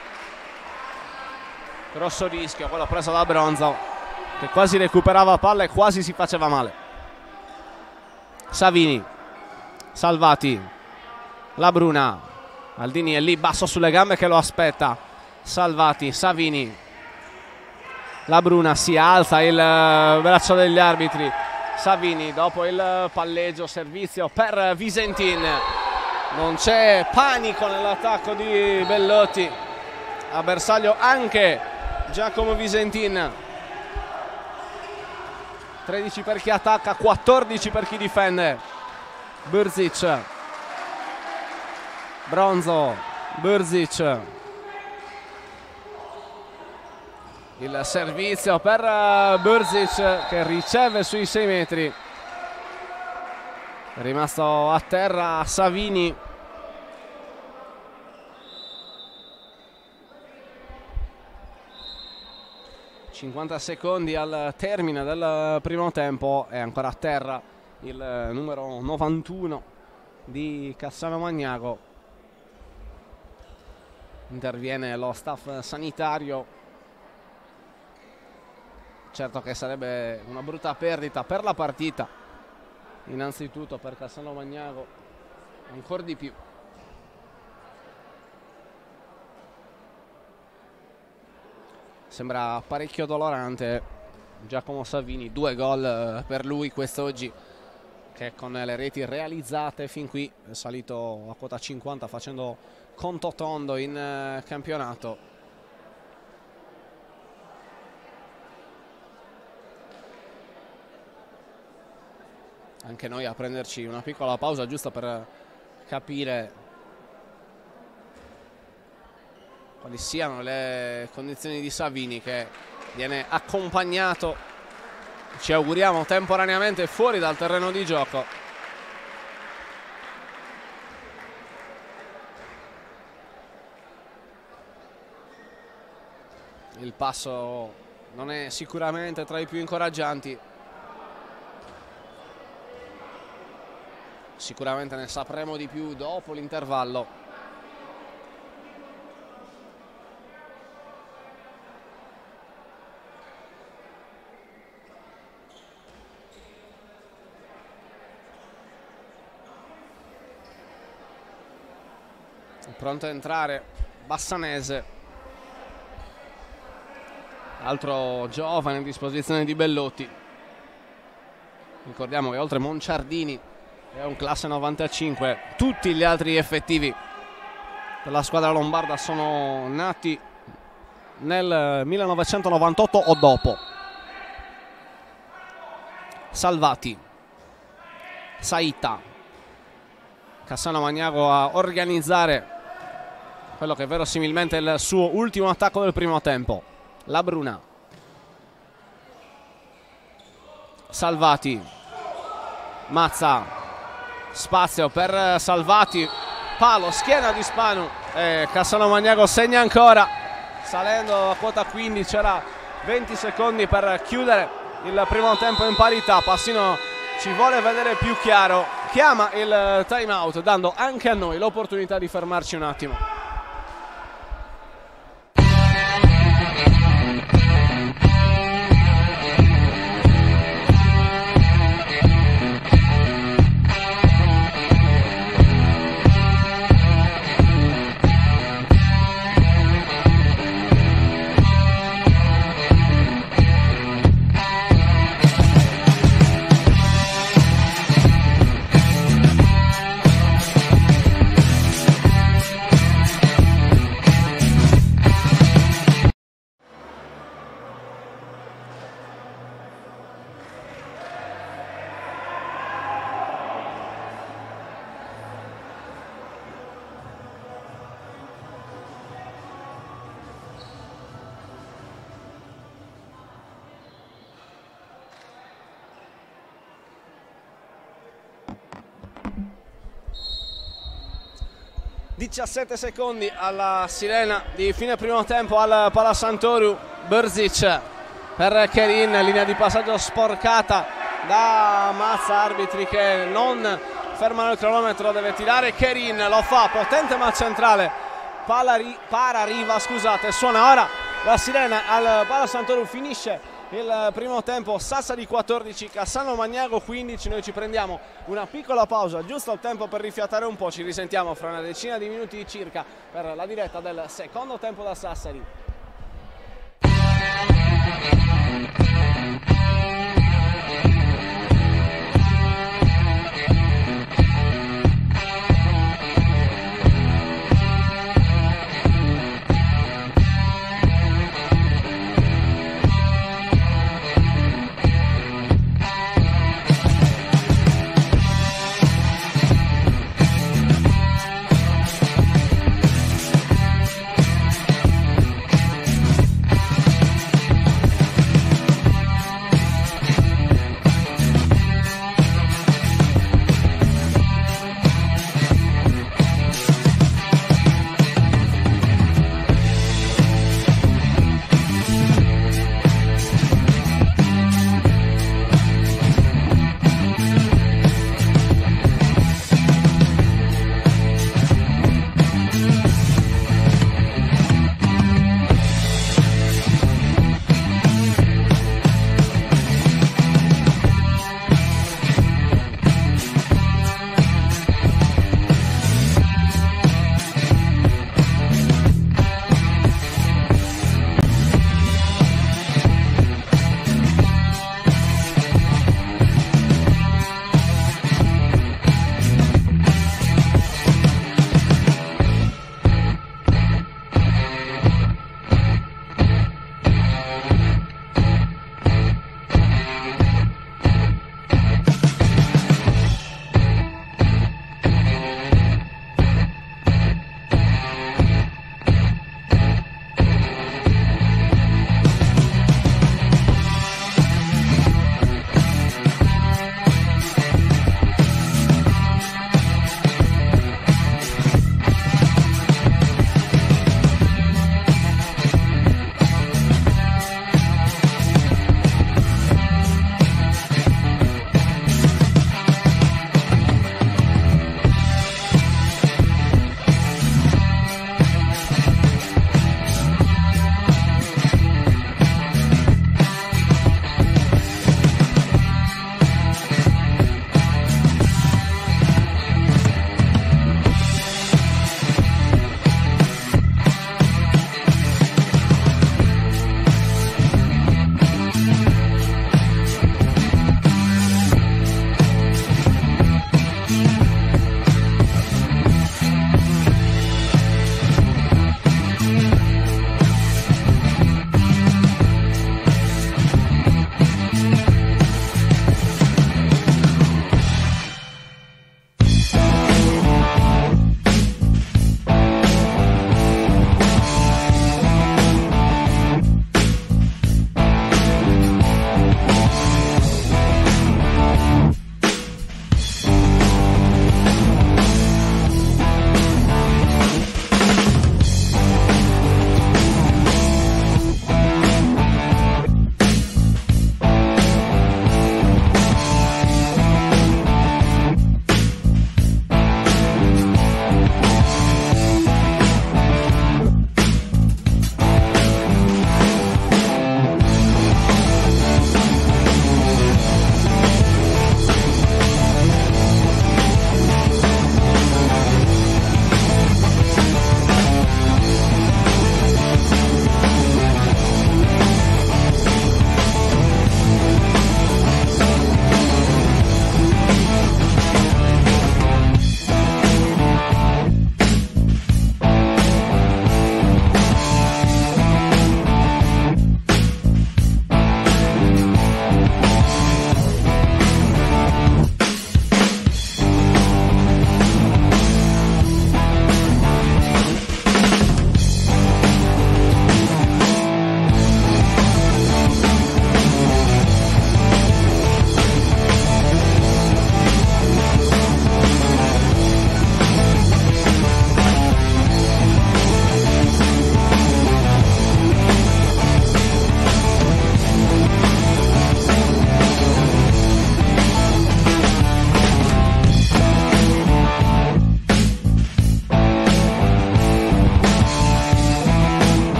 Grosso rischio quello preso da Bronzo, che quasi recuperava palla e quasi si faceva male. Savini, Salvati, la Bruna, Aldini è lì basso sulle gambe che lo aspetta. Salvati, Savini, la Bruna, si alza il braccio degli arbitri. Savini dopo il palleggio, servizio per Visentin. Non c'è panico nell'attacco di Bellotti, a bersaglio anche Giacomo Visentin. tredici per chi attacca, quattordici per chi difende. Brzic, Bronzo, Brzic, il servizio per Brzic che riceve sui sei metri, è rimasto a terra Savini. cinquanta secondi al termine del primo tempo, è ancora a terra il numero novantuno di Cassano Magnago. Interviene lo staff sanitario. Certo che sarebbe una brutta perdita per la partita, innanzitutto per Cassano Magnago, ancora di più. Sembra parecchio dolorante Giacomo Savini, due gol per lui quest'oggi, che con le reti realizzate fin qui è salito a quota cinquanta, facendo conto tondo in campionato. Anche noi a prenderci una piccola pausa giusto per capire quali siano le condizioni di Savini, che viene accompagnato, ci auguriamo, temporaneamente fuori dal terreno di gioco. Il passo non è sicuramente tra i più incoraggianti, sicuramente ne sapremo di più dopo l'intervallo. Pronto a entrare Bassanese, altro giovane a disposizione di Bellotti. Ricordiamo che oltre Monciardini è un classe novantacinque, tutti gli altri effettivi della squadra lombarda sono nati nel millenovecentonovantotto o dopo. Salvati, Saita, Cassano Magnago a organizzare quello che verosimilmente è il suo ultimo attacco del primo tempo. La Bruna, Salvati, Mazza, spazio per Salvati, palo, schiena di Spanu e Cassano Magnago segna ancora, salendo a quota quindici. C'era venti secondi per chiudere il primo tempo in parità. Passino ci vuole vedere più chiaro, chiama il time out, dando anche a noi l'opportunità di fermarci un attimo. diciassette secondi alla sirena di fine primo tempo al Palasantoru. Brzic per Kerin, linea di passaggio sporcata da Mazza, arbitri che non fermano il cronometro, deve tirare Kerin, lo fa, potente ma centrale, Palari, Parariva, scusate, suona ora la sirena al Palasantoru, finisce il primo tempo, Sassari quattordici, Cassano Magnago quindici. Noi ci prendiamo una piccola pausa, giusto il tempo per rifiatare un po', ci risentiamo fra una decina di minuti circa per la diretta del secondo tempo da Sassari.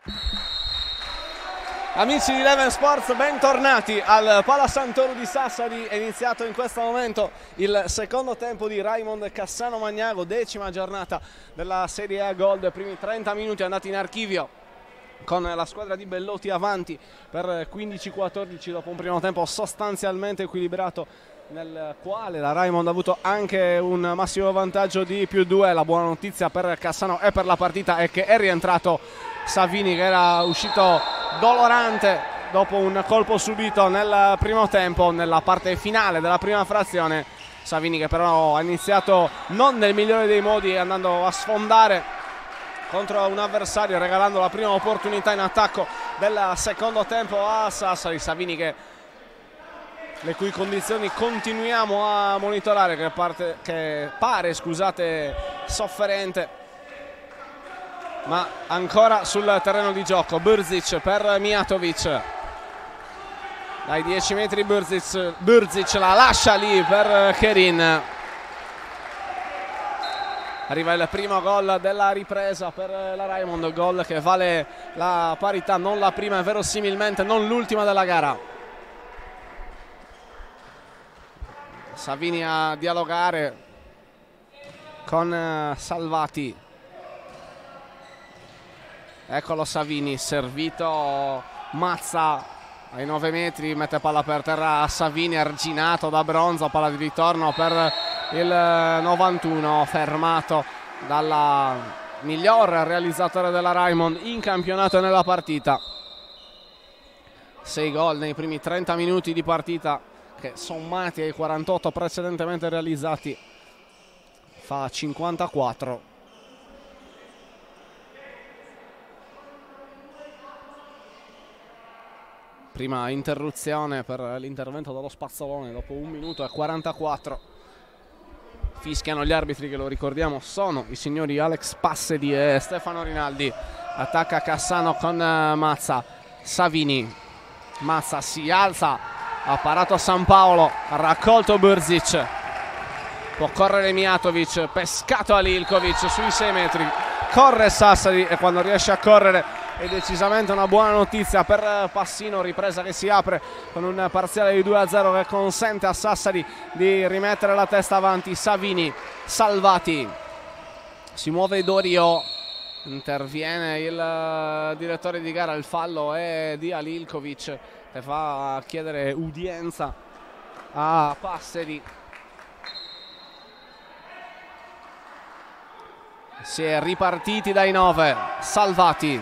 Amici di Eleven Sports, bentornati al Pala Santoro di Sassari. È iniziato in questo momento il secondo tempo di Raimond Cassano Magnago, decima giornata della Serie A Gold. Primi trenta minuti andati in archivio con la squadra di Bellotti avanti per quindici quattordici dopo un primo tempo sostanzialmente equilibrato, nel quale la Raimond ha avuto anche un massimo vantaggio di più due. La buona notizia per Cassano e per la partita è che è rientrato Savini, che era uscito dolorante dopo un colpo subito nel primo tempo, nella parte finale della prima frazione. Savini che però ha iniziato non nel migliore dei modi, andando a sfondare contro un avversario, regalando la prima opportunità in attacco del secondo tempo a Sassari. Savini che le cui condizioni continuiamo a monitorare, che, parte, che pare scusate, sofferente, ma ancora sul terreno di gioco. Brzic per Mijatovic, dai dieci metri Brzic, Brzic la lascia lì per Kerin. Arriva il primo gol della ripresa per la Raimond, gol che vale la parità, non la prima e verosimilmente non l'ultima della gara. Savini a dialogare con Salvati. Eccolo Savini, servito Mazza ai nove metri, mette palla per terra a Savini, arginato da Bronzo, palla di ritorno per il novantuno, fermato dalla miglior realizzatore della Raimond in campionato e nella partita. sei gol nei primi trenta minuti di partita, che sommati ai quarantotto precedentemente realizzati fa cinquantaquattro. Prima interruzione per l'intervento dello Spazzolone dopo un minuto e quarantaquattro. Fischiano gli arbitri, che lo ricordiamo sono i signori Alex Passedi e Stefano Rinaldi. Attacca Cassano con Mazza. Savini, Mazza si alza, ha parato a San Paolo, ha raccolto Brzic, può correre Mijatovic, pescato a Lilkovic sui sei metri. Corre Sassari e quando riesce a correre è decisamente una buona notizia per Passino. Ripresa che si apre con un parziale di due a zero che consente a Sassari di rimettere la testa avanti. Savini, Salvati, si muove Dorio, interviene il direttore di gara. Il fallo è di Alilkovic, che fa chiedere udienza a Passeri. Si è ripartiti dai nove. Salvati,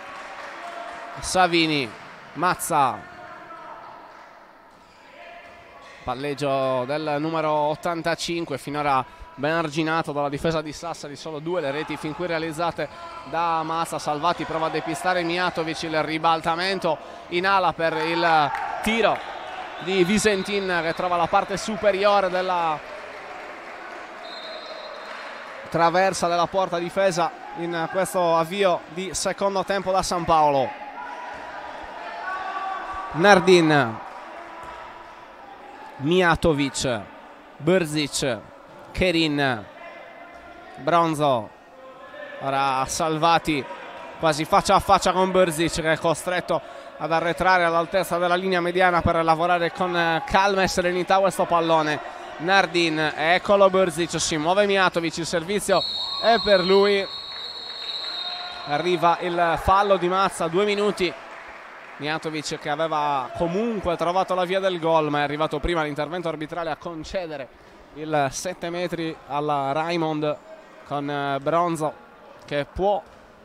Savini, Mazza, palleggio del numero ottantacinque, finora ben arginato dalla difesa di Sassari. Solo due le reti fin qui realizzate da Mazza. Salvati prova a depistare Mijatovic, il ribaltamento in ala per il tiro di Visentin, che trova la parte superiore della traversa della porta difesa in questo avvio di secondo tempo da San Paolo. Nardin, Mijatovic, Brzic, Kerin, Bronzo. Ora Salvati quasi faccia a faccia con Brzic, che è costretto ad arretrare all'altezza della linea mediana per lavorare con calma e serenità questo pallone. Nardin, eccolo Brzic, si muove Mijatovic, il servizio è per lui. Arriva il fallo di Mazza, due minuti. Mijatovic, che aveva comunque trovato la via del gol, ma è arrivato prima l'intervento arbitrale a concedere il sette metri alla Raimond, con Bronzo che può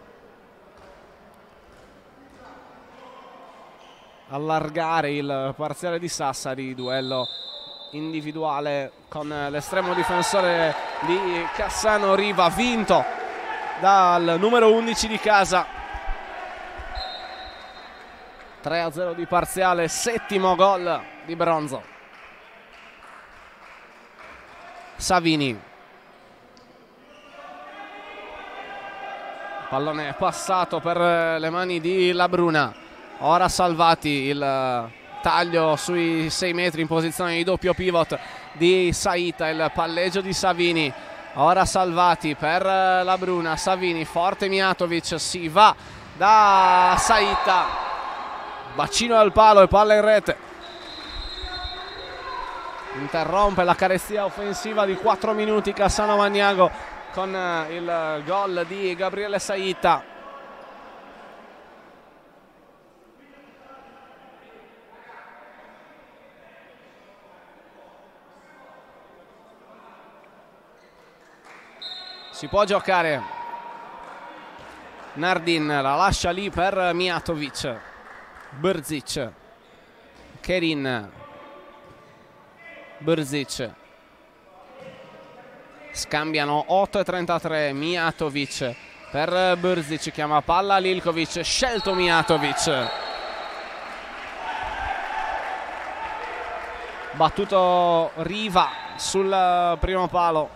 allargare il parziale di Sassari. Duello individuale con l'estremo difensore di Cassano Riva, vinto dal numero undici di casa. tre a zero di parziale, settimo gol di Bronzo. Savini, pallone passato per le mani di Labruna. Ora Salvati, il taglio sui sei metri in posizione di doppio pivot di Saita, il palleggio di Savini. Ora Salvati per Labruna, Savini, forte Mijatovic, si va da Saita, bacino al palo e palla in rete. Interrompe la carestia offensiva di quattro minuti Cassano Magnago con il gol di Gabriele Saita. Si può giocare. Nardin la lascia lì per Mijatovic. Brzic, Kerin, Brzic, scambiano. Otto e trentatré. Mijatovic per Brzic, chiama palla Lilkovic, scelto Mijatovic, battuto Riva sul primo palo.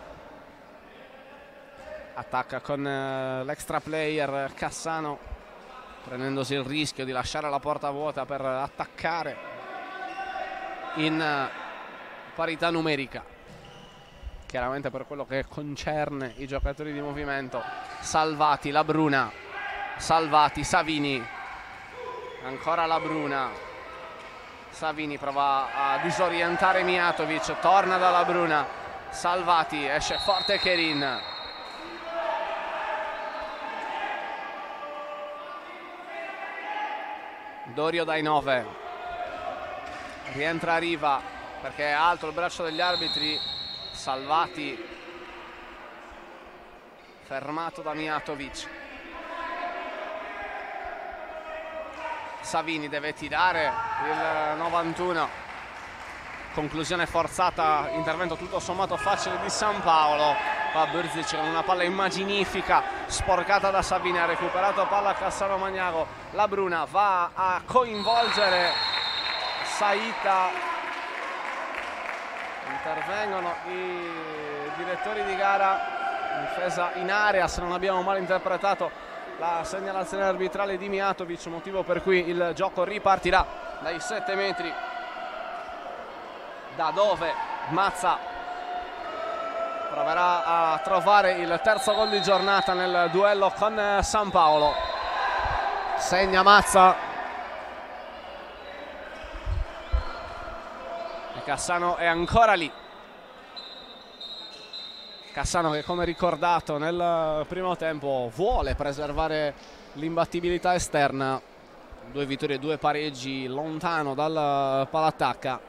Attacca con l'extra player Cassano, prendendosi il rischio di lasciare la porta vuota per attaccare in parità numerica. Chiaramente per quello che concerne i giocatori di movimento. Salvati, Labruna, Salvati, Savini, ancora Labruna, Savini prova a disorientare Mijatovic, torna da Labruna, Salvati, esce forte Kerin. Dorio dai nove, rientra Riva perché è alto il braccio degli arbitri. Salvati fermato da Mijatovic. Savini deve tirare il novantuno, conclusione forzata, intervento tutto sommato facile di San Paolo. Va Brzic con una palla immaginifica sporcata da Savini, ha recuperato palla Cassano Magnago. Labruna va a coinvolgere Saita, intervengono i direttori di gara, difesa in area se non abbiamo mal interpretato la segnalazione arbitrale di Mijatovic, motivo per cui il gioco ripartirà dai sette metri, da dove Mazza proverà a trovare il terzo gol di giornata nel duello con San Paolo. Segna Mazza e Cassano è ancora lì. Cassano che, come ricordato nel primo tempo, vuole preservare l'imbattibilità esterna. Due vittorie e due pareggi lontano dal palattacca,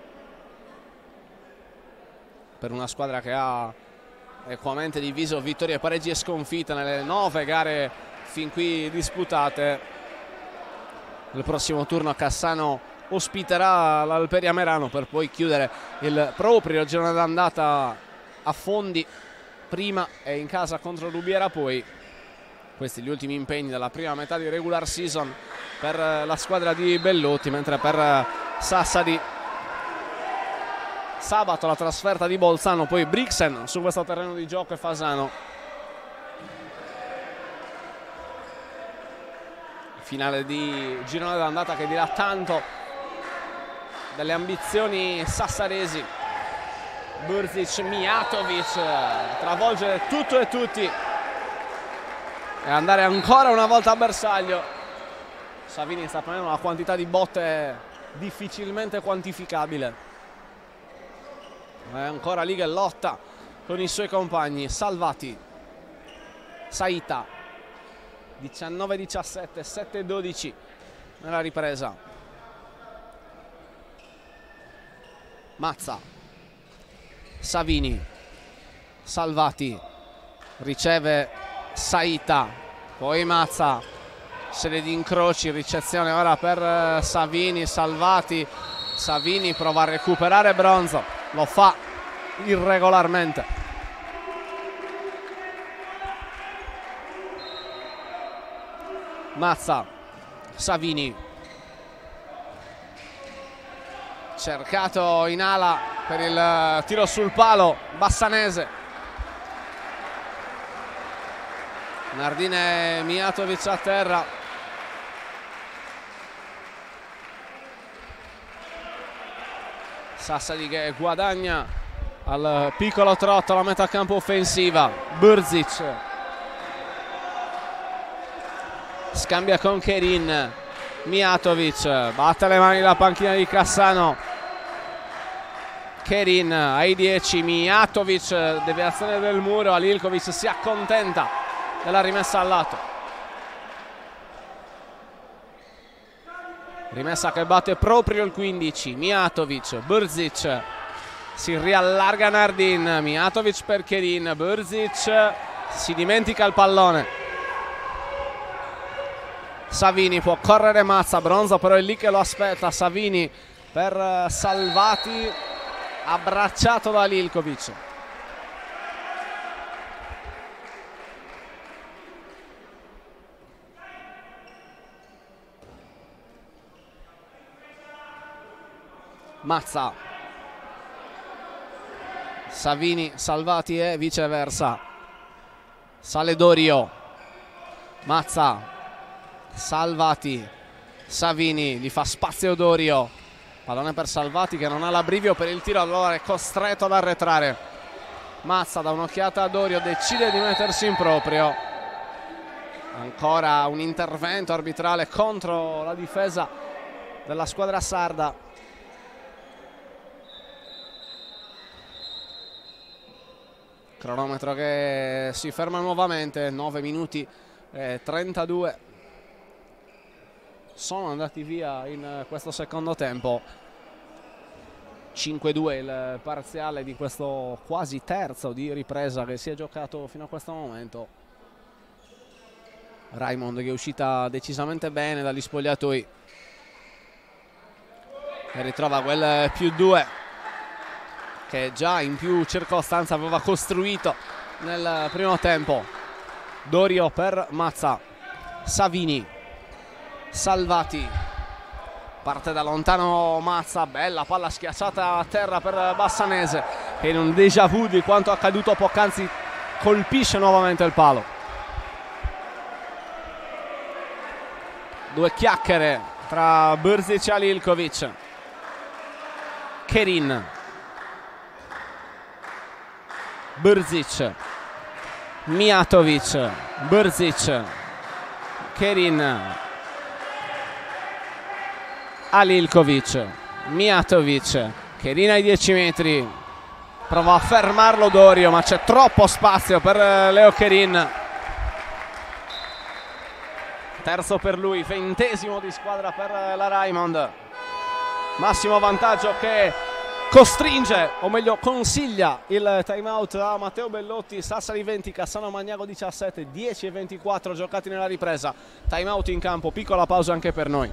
per una squadra che ha equamente diviso vittorie, pareggi e sconfitte nelle nove gare fin qui disputate. Il prossimo turno Cassano ospiterà l'Alperia Merano per poi chiudere il proprio girone d'andata a Fondi prima e in casa contro Rubiera poi. Questi gli ultimi impegni della prima metà di regular season per la squadra di Bellotti, mentre per Sassari sabato la trasferta di Bolzano, poi Brixen su questo terreno di gioco e Fasano. Finale di girone d'andata che dirà tanto delle ambizioni sassaresi. Brzic, Mijatovic, travolgere tutto e tutti e andare ancora una volta a bersaglio. Savini sta prendendo una quantità di botte difficilmente quantificabile. È ancora lì che lotta con i suoi compagni. Salvati, Saita, diciannove diciassette, sette dodici nella ripresa. Mazza, Savini, Salvati, riceve Saita, poi Mazza, serie di incroci, ricezione ora per Savini, Salvati, Savini prova a recuperare Bronzo, lo fa irregolarmente. Mazza, Savini, cercato in ala per il tiro sul palo Bassanese. Nardine, Mijatovic a terra. Sassari che guadagna al piccolo trotto la metà campo offensiva. Brzic, scambia con Kerin. Mijatovic batte le mani la panchina di Cassano. Kerin ai dieci, Mijatovic, deviazione del muro, Alilkovic si accontenta della rimessa al lato. Rimessa che batte proprio il quindici, Mijatovic, Brzic, si riallarga Nardin, Mijatovic per Kerin, Brzic si dimentica il pallone. Savini può correre Mazza, Bronzo però è lì che lo aspetta, Savini per Salvati, abbracciato da Alilkovic. Mazza, Savini, Salvati e viceversa. Sale Dorio, Mazza, Salvati, Savini, gli fa spazio Dorio. Pallone per Salvati che non ha l'abbrivio per il tiro, allora è costretto ad arretrare. Mazza dà un'occhiata a Dorio, decide di mettersi in proprio. Ancora un intervento arbitrale contro la difesa della squadra sarda. Cronometro che si ferma nuovamente, nove minuti e trentadue sono andati via in questo secondo tempo. cinque due il parziale di questo quasi terzo di ripresa che si è giocato fino a questo momento. Raimond che è uscita decisamente bene dagli spogliatoi e ritrova quel più due che già in più circostanze aveva costruito nel primo tempo. Dorio per Mazza, Savini, Salvati, parte da lontano Mazza, bella palla schiacciata a terra per Bassanese che in un déjà vu di quanto accaduto poc'anzi colpisce nuovamente il palo. Due chiacchiere tra Brzic e Alilkovic. Kerin, Brzic, Mijatovic, Brzic, Kerin, Alilkovic, Mijatovic, Kerin ai dieci metri, prova a fermarlo Dorio ma c'è troppo spazio per Leo Kerin. Terzo per lui, ventesimo di squadra per la Raimond. Massimo vantaggio che costringe, o meglio consiglia il time out a Matteo Bellotti. Sassari venti, Cassano Magnago diciassette, dieci e ventiquattro giocati nella ripresa. Time out in campo, piccola pausa anche per noi.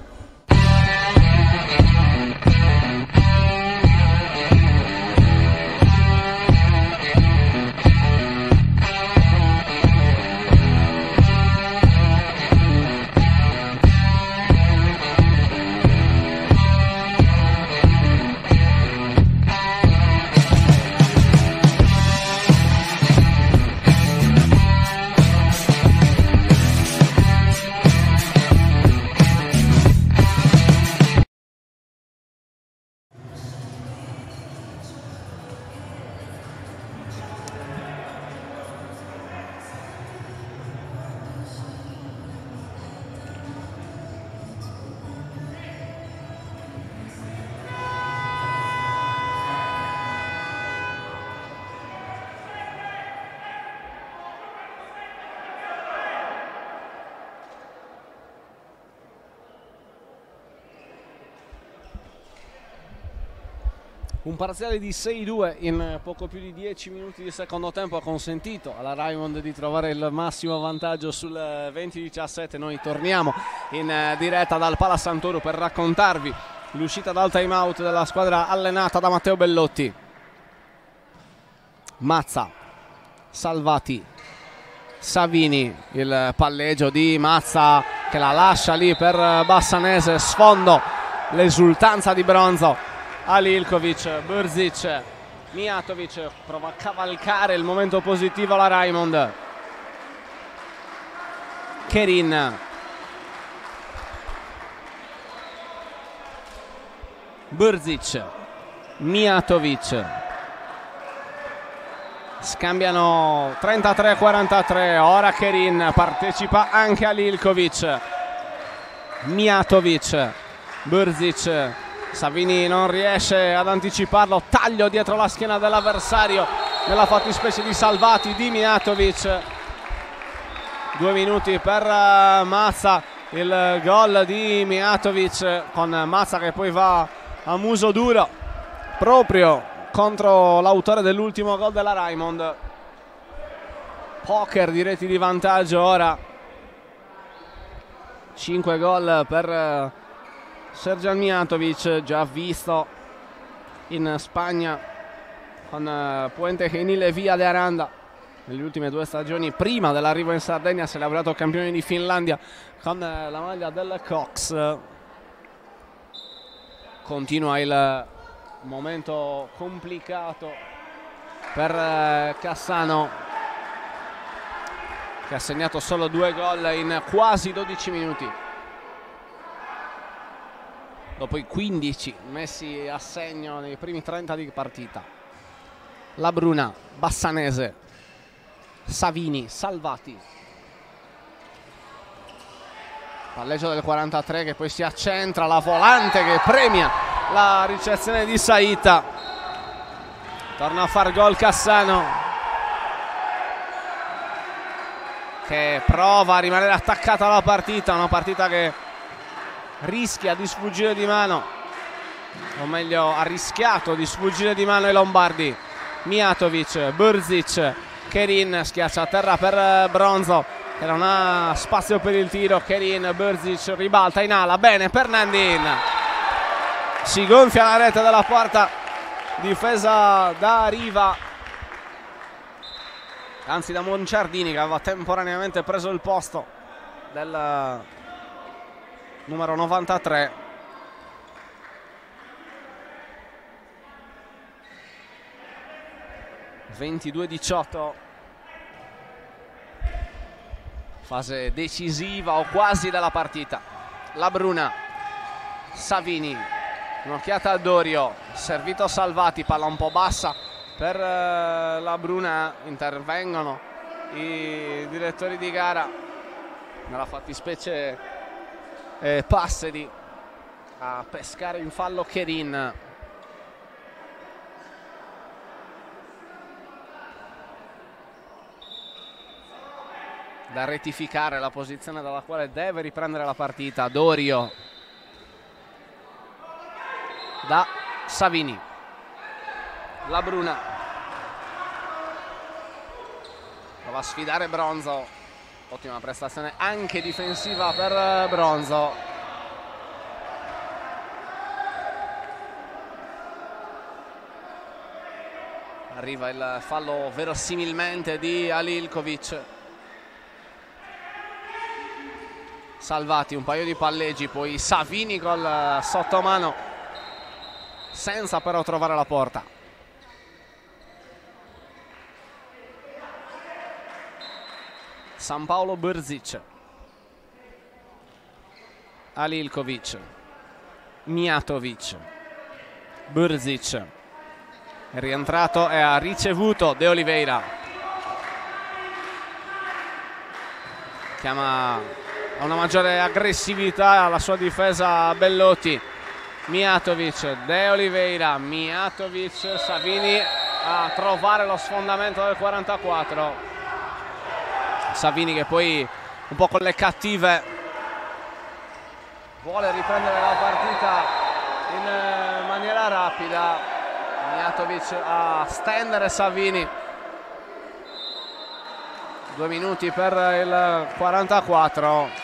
Un parziale di sei due in poco più di dieci minuti di secondo tempo ha consentito alla Raimond di trovare il massimo vantaggio sul venti diciassette. Noi torniamo in diretta dal Pala Santoro per raccontarvi l'uscita dal time out della squadra allenata da Matteo Bellotti. Mazza, Salvati, Savini, il palleggio di Mazza che la lascia lì per Bassanese, sfondo, l'esultanza di Bronzo. Alilkovic, Brzic, Mijatovic prova a cavalcare il momento positivo alla Raimond. Kerin, Brzic, Mijatovic, scambiano trentatré a quarantatré. Ora Kerin, partecipa anche Alilkovic. Mijatovic, Brzic, Savini non riesce ad anticiparlo, taglio dietro la schiena dell'avversario, nella fattispecie di Salvati di Mijatovic. Due minuti per Mazza, il gol di Mijatovic, con Mazza che poi va a muso duro proprio contro l'autore dell'ultimo gol della Raimond. Poker di reti di vantaggio ora, cinque gol per Serjan Mijatovic, già visto in Spagna con Puente Genil e Via de Aranda nelle ultime due stagioni. Prima dell'arrivo in Sardegna si è laureato campione di Finlandia con la maglia del Cox. Continua il momento complicato per Cassano, che ha segnato solo due gol in quasi dodici minuti, dopo i quindici messi a segno nei primi trenta di partita. Labruna, Bassanese, Savini, Salvati. Palleggio del quarantatré che poi si accentra, la volante che premia la ricezione di Saita. Torna a far gol Cassano, che prova a rimanere attaccata alla partita, una partita che rischia di sfuggire di mano, o meglio ha rischiato di sfuggire di mano ai lombardi. Mijatovic, Brzic, Kerin schiaccia a terra per Bronzo, che non ha spazio per il tiro. Kerin, Brzic ribalta in ala, bene per Nandin, si gonfia la rete della porta, difesa da Riva, anzi da Monciardini, che aveva temporaneamente preso il posto del numero novantatré. ventidue diciotto, fase decisiva o quasi della partita. Labruna, Savini, un'occhiata a Dorio, servito Salvati, palla un po' bassa per uh, Labruna. Intervengono i direttori di gara, nella fattispecie eh, Passeri, a pescare in fallo Kerin. Da rettificare la posizione dalla quale deve riprendere la partita Dorio, da Savini. Labruna prova a sfidare Bronzo, ottima prestazione anche difensiva per Bronzo. Arriva il fallo verosimilmente di Alilkovic. Salvati, un paio di palleggi, poi Savini col sottomano, senza però trovare la porta. San Paolo, Brzic, Alilkovic, Mijatovic, Brzic è rientrato e ha ricevuto De Oliveira, chiama a una maggiore aggressività alla sua difesa Bellotti. Mijatovic, De Oliveira, Mijatovic, Savini a trovare lo sfondamento del quarantaquattro. Savini che poi un po' con le cattive vuole riprendere la partita in maniera rapida. Mijatovic a stendere Savini. Due minuti per il quarantaquattro.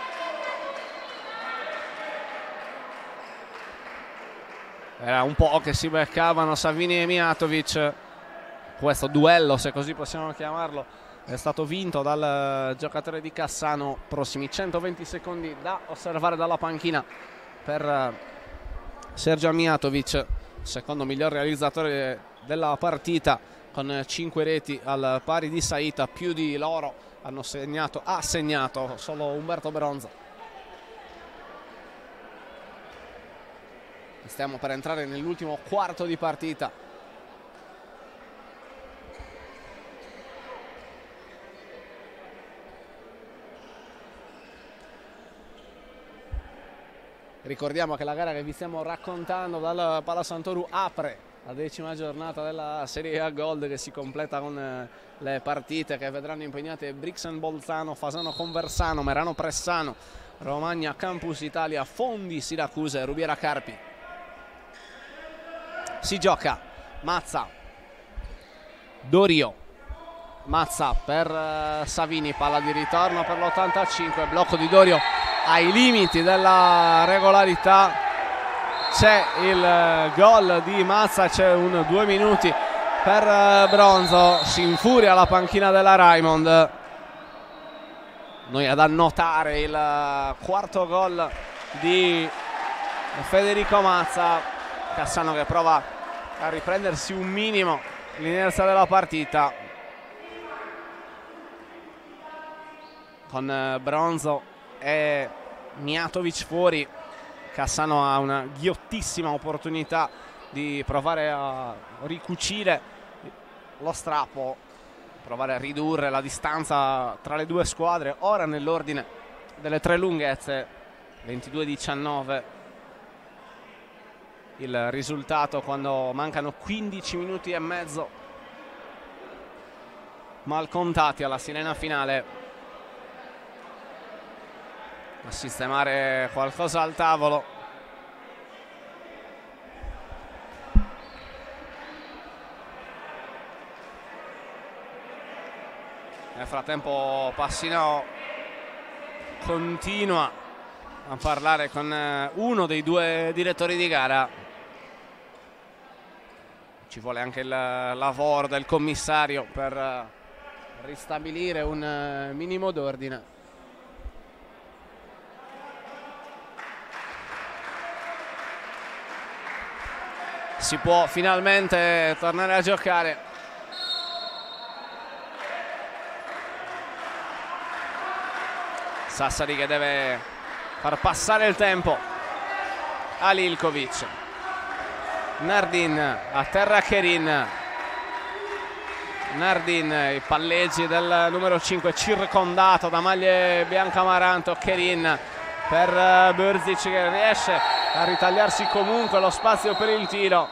Era un po' che si beccavano Savini e Mijatovic. Questo duello, se così possiamo chiamarlo, è stato vinto dal giocatore di Cassano. Prossimi centoventi secondi da osservare dalla panchina per Serjan Mijatovic, secondo miglior realizzatore della partita, con cinque reti al pari di Saita. Più di loro hanno segnato, ha segnato solo Umberto Bronzo. Stiamo per entrare nell'ultimo quarto di partita. Ricordiamo che la gara che vi stiamo raccontando dal Palasantoru apre la decima giornata della Serie A Gold, che si completa con le partite che vedranno impegnate Brixen Bolzano, Fasano Conversano, Merano Pressano, Romagna Campus Italia, Fondi Siracusa e Rubiera Carpi. Si gioca Mazza, Dorio, Mazza per Savini, palla di ritorno per l'ottantacinque, blocco di Dorio ai limiti della regolarità. C'è il gol di Mazza, c'è un due minuti per Bronzo, si infuria la panchina della Raimond. Noi ad annotare il quarto gol di Federico Mazza. Cassano che prova a riprendersi un minimo l'inerzia della partita, con Bronzo e Mijatovic fuori. Cassano ha una ghiottissima opportunità di provare a ricucire lo strappo, provare a ridurre la distanza tra le due squadre, ora nell'ordine delle tre lunghezze. Ventidue diciannove il risultato quando mancano quindici minuti e mezzo mal contati alla sirena finale. A sistemare qualcosa al tavolo nel frattempo Passino continua a parlare con uno dei due direttori di gara. Ci vuole anche il lavoro del commissario per ristabilire un minimo d'ordine. Si può finalmente tornare a giocare. Sassari che deve far passare il tempo a Lilkovic. Nardin a terra Kerin. Nardin, i palleggi del numero cinque, circondato da maglie bianca-amaranto. Kerin per Burzic che riesce a ritagliarsi comunque lo spazio per il tiro.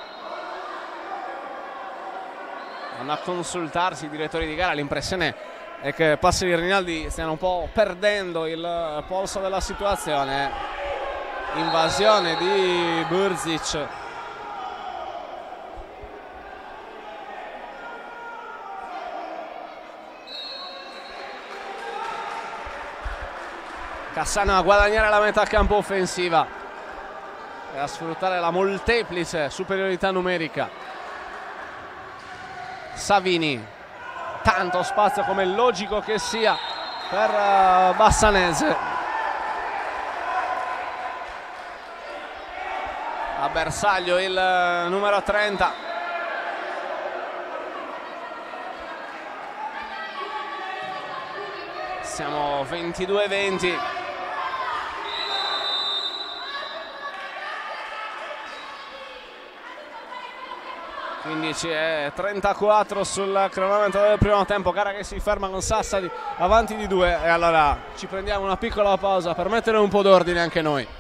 Vanno a consultarsi i direttori di gara. L'impressione è che Passeri e Rinaldi stiano un po' perdendo il polso della situazione. Invasione di Burzic. Cassano a guadagnare la metà campo offensiva e a sfruttare la molteplice superiorità numerica. Savini, tanto spazio come logico che sia per uh, Bassanese. A bersaglio il uh, numero trenta. Siamo ventidue venti. quindici e trentaquattro sul cronometro del primo tempo, gara che si ferma con Sassari avanti di due, e allora ci prendiamo una piccola pausa per mettere un po' d'ordine anche noi.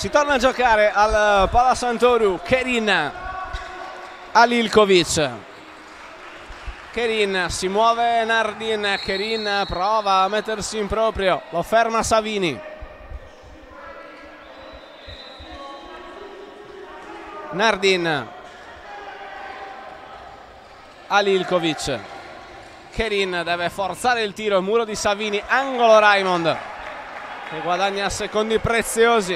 Si torna a giocare al Palasantoru. Kerin Alilkovic. Kerin, si muove Nardin. Kerin prova a mettersi in proprio, lo ferma Savini. Nardin, Alilkovic. Kerin deve forzare il tiro, il muro di Savini, angolo Raimond che guadagna secondi preziosi.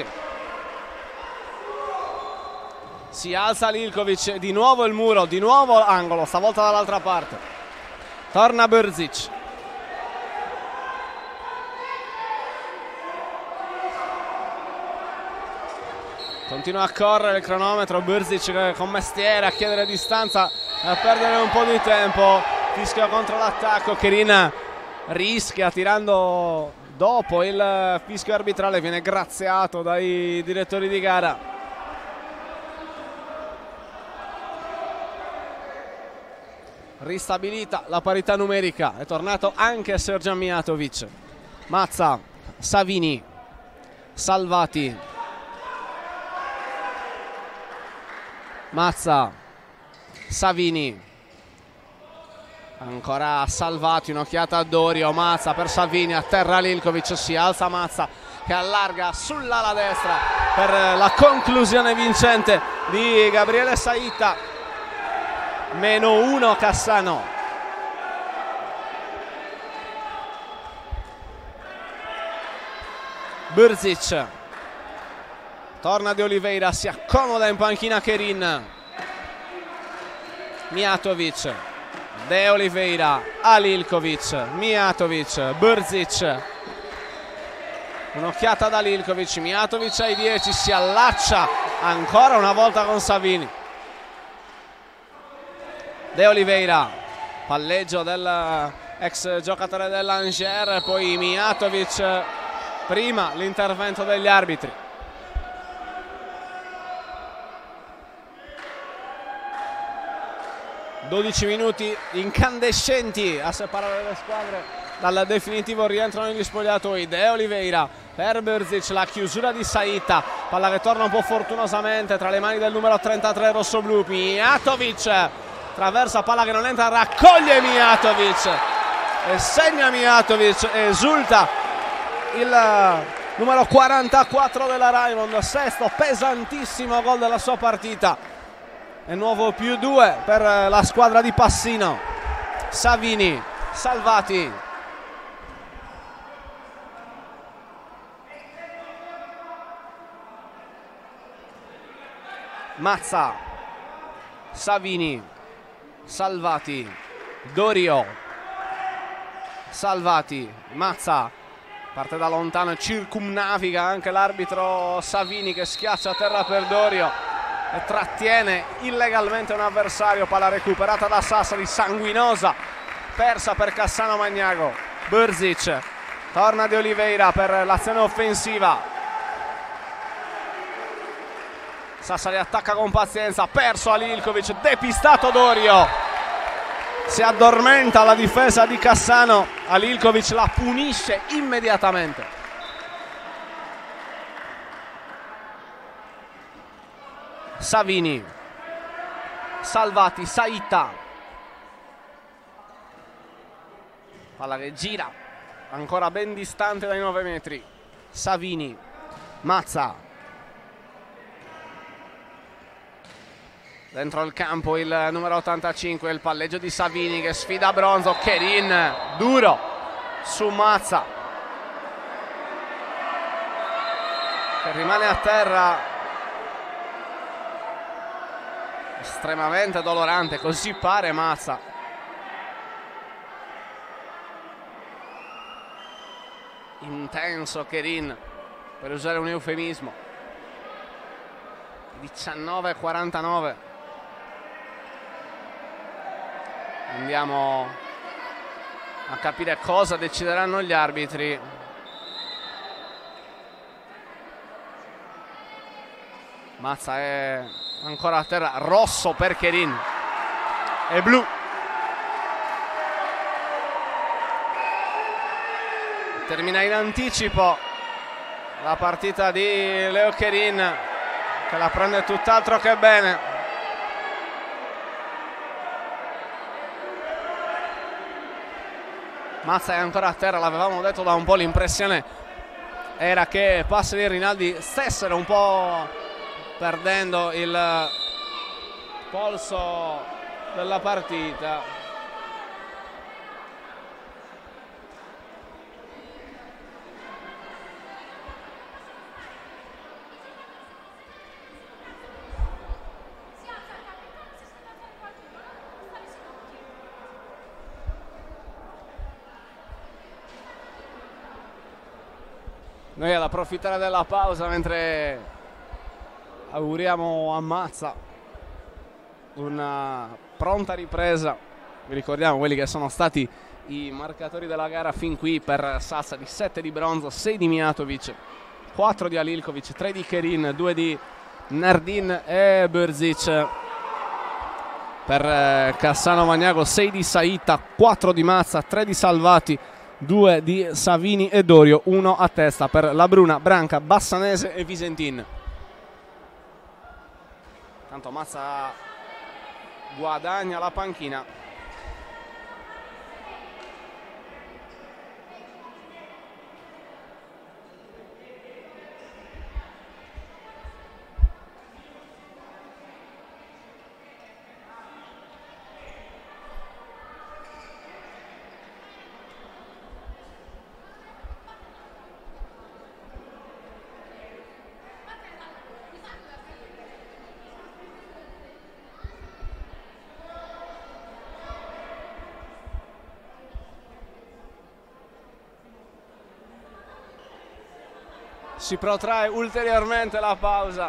Si alza Alilkovic, di nuovo il muro, di nuovo angolo, stavolta dall'altra parte. Torna Brzic. Continua a correre il cronometro, Brzic con mestiere a chiedere distanza, a perdere un po' di tempo. Fischio contro l'attacco, Kerin rischia tirando dopo il fischio arbitrale, viene graziato dai direttori di gara. Ristabilita la parità numerica, è tornato anche Serjan Mijatovic. Mazza, Savini, Salvati. Mazza, Savini, ancora Salvati, un'occhiata a Dorio. Mazza per Savini, a terra Alilkovic, si alza Mazza che allarga sull'ala destra per la conclusione vincente di Gabriele Saïta. Meno uno Cassano. Brzic, torna De Oliveira, si accomoda in panchina Kerin. Mijatovic, De Oliveira, Alilkovic, Mijatovic, Brzic. Un'occhiata ad Alilkovic, Mijatovic ai dieci, si allaccia ancora una volta con Savini. De Oliveira, palleggio dell'ex giocatore dell'Angers, poi Mijatovic, prima l'intervento degli arbitri. dodici minuti incandescenti a separare le squadre dal definitivo rientro negli spogliatoi. De Oliveira per Brzic, la chiusura di Saïta, palla che torna un po' fortunosamente tra le mani del numero trentatré rossoblu. Mijatovic traversa, palla che non entra, raccoglie Mijatovic e segna Mijatovic, esulta il numero quarantaquattro della Raimond, sesto pesantissimo gol della sua partita e nuovo più due per la squadra di Passino. Savini, Salvati, Mazza, Savini, Salvati, Dorio, Salvati, Mazza parte da lontano e circumnaviga anche l'arbitro Savini che schiaccia a terra per Dorio e trattiene illegalmente un avversario. Palla recuperata da Sassari, sanguinosa, persa per Cassano Magnago. Brzic, torna De Oliveira per l'azione offensiva. Sassari attacca con pazienza, perso Alilkovic, depistato Dorio. Si addormenta la difesa di Cassano, Alilkovic la punisce immediatamente. Savini, Salvati, Saïta. Palla che gira, ancora ben distante dai nove metri. Savini, Mazza. Dentro il campo il numero ottantacinque, il palleggio di Savini che sfida Bronzo. Kerin, duro su Mazza che rimane a terra, estremamente dolorante, così pare Mazza. Intenso Kerin, per usare un eufemismo. diciannove a quarantanove. Andiamo a capire cosa decideranno gli arbitri. Mazza è ancora a terra, rosso per Kerin e blu. Termina in anticipo la partita di Leo Cherin, che la prende tutt'altro che bene. Mazza è ancora a terra, l'avevamo detto da un po', l'impressione era che Passi di Rinaldi stessero un po' perdendo il polso della partita. Noi ad approfittare della pausa, mentre auguriamo a Mazza una pronta ripresa. Vi ricordiamo quelli che sono stati i marcatori della gara fin qui per Sassari: sette di Bronzo, sei di Mijatovic, quattro di Alilkovic, tre di Cherin, due di Nardin e Brzic. Per Cassano Magnago sei di Saita, quattro di Mazza, tre di Salvati, due di Savini e Dorio, uno a testa per La Bruna, Branca, Bassanese e Visentin. Tanto Mazza guadagna la panchina. Si protrae ulteriormente la pausa.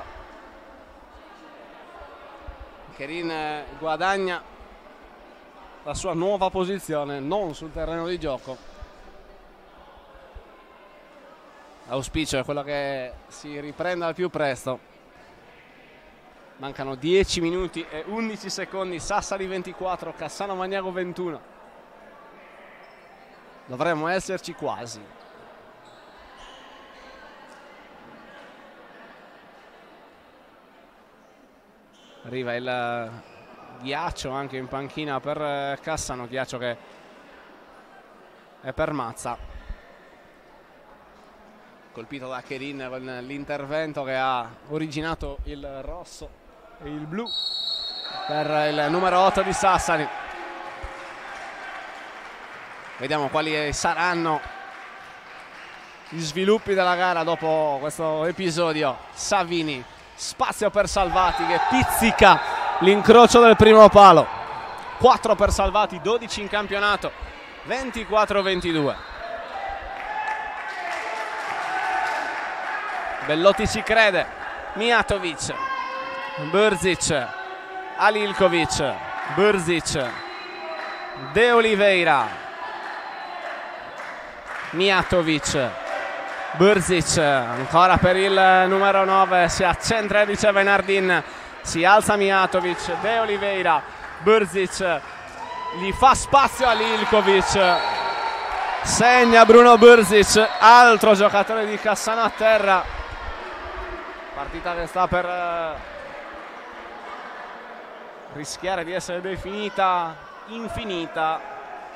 Cherin guadagna la sua nuova posizione, non sul terreno di gioco. L'auspicio è quello che si riprenda al più presto. Mancano dieci minuti e undici secondi. Sassari ventiquattro, Cassano Magnago ventuno. Dovremmo esserci quasi. Arriva il ghiaccio anche in panchina per Cassano, ghiaccio che è per Mazza. Colpito da Cherin con l'intervento che ha originato il rosso e il blu per il numero otto di Sassari. Vediamo quali saranno gli sviluppi della gara dopo questo episodio. Savini, spazio per Salvati che pizzica l'incrocio del primo palo. quattro per Salvati, dodici in campionato, ventiquattro ventidue. Bellotti ci crede. Mijatovic, Brzic, Alilkovic, Brzic, De Oliveira, Mijatovic, Brzic, ancora per il numero nove, si accentra e riceve Nardin, si alza Mijatovic, De Oliveira, Brzic, gli fa spazio a Alilkovic, segna Bruno Brzic, altro giocatore di Cassano a terra. Partita che sta per rischiare di essere definita infinita.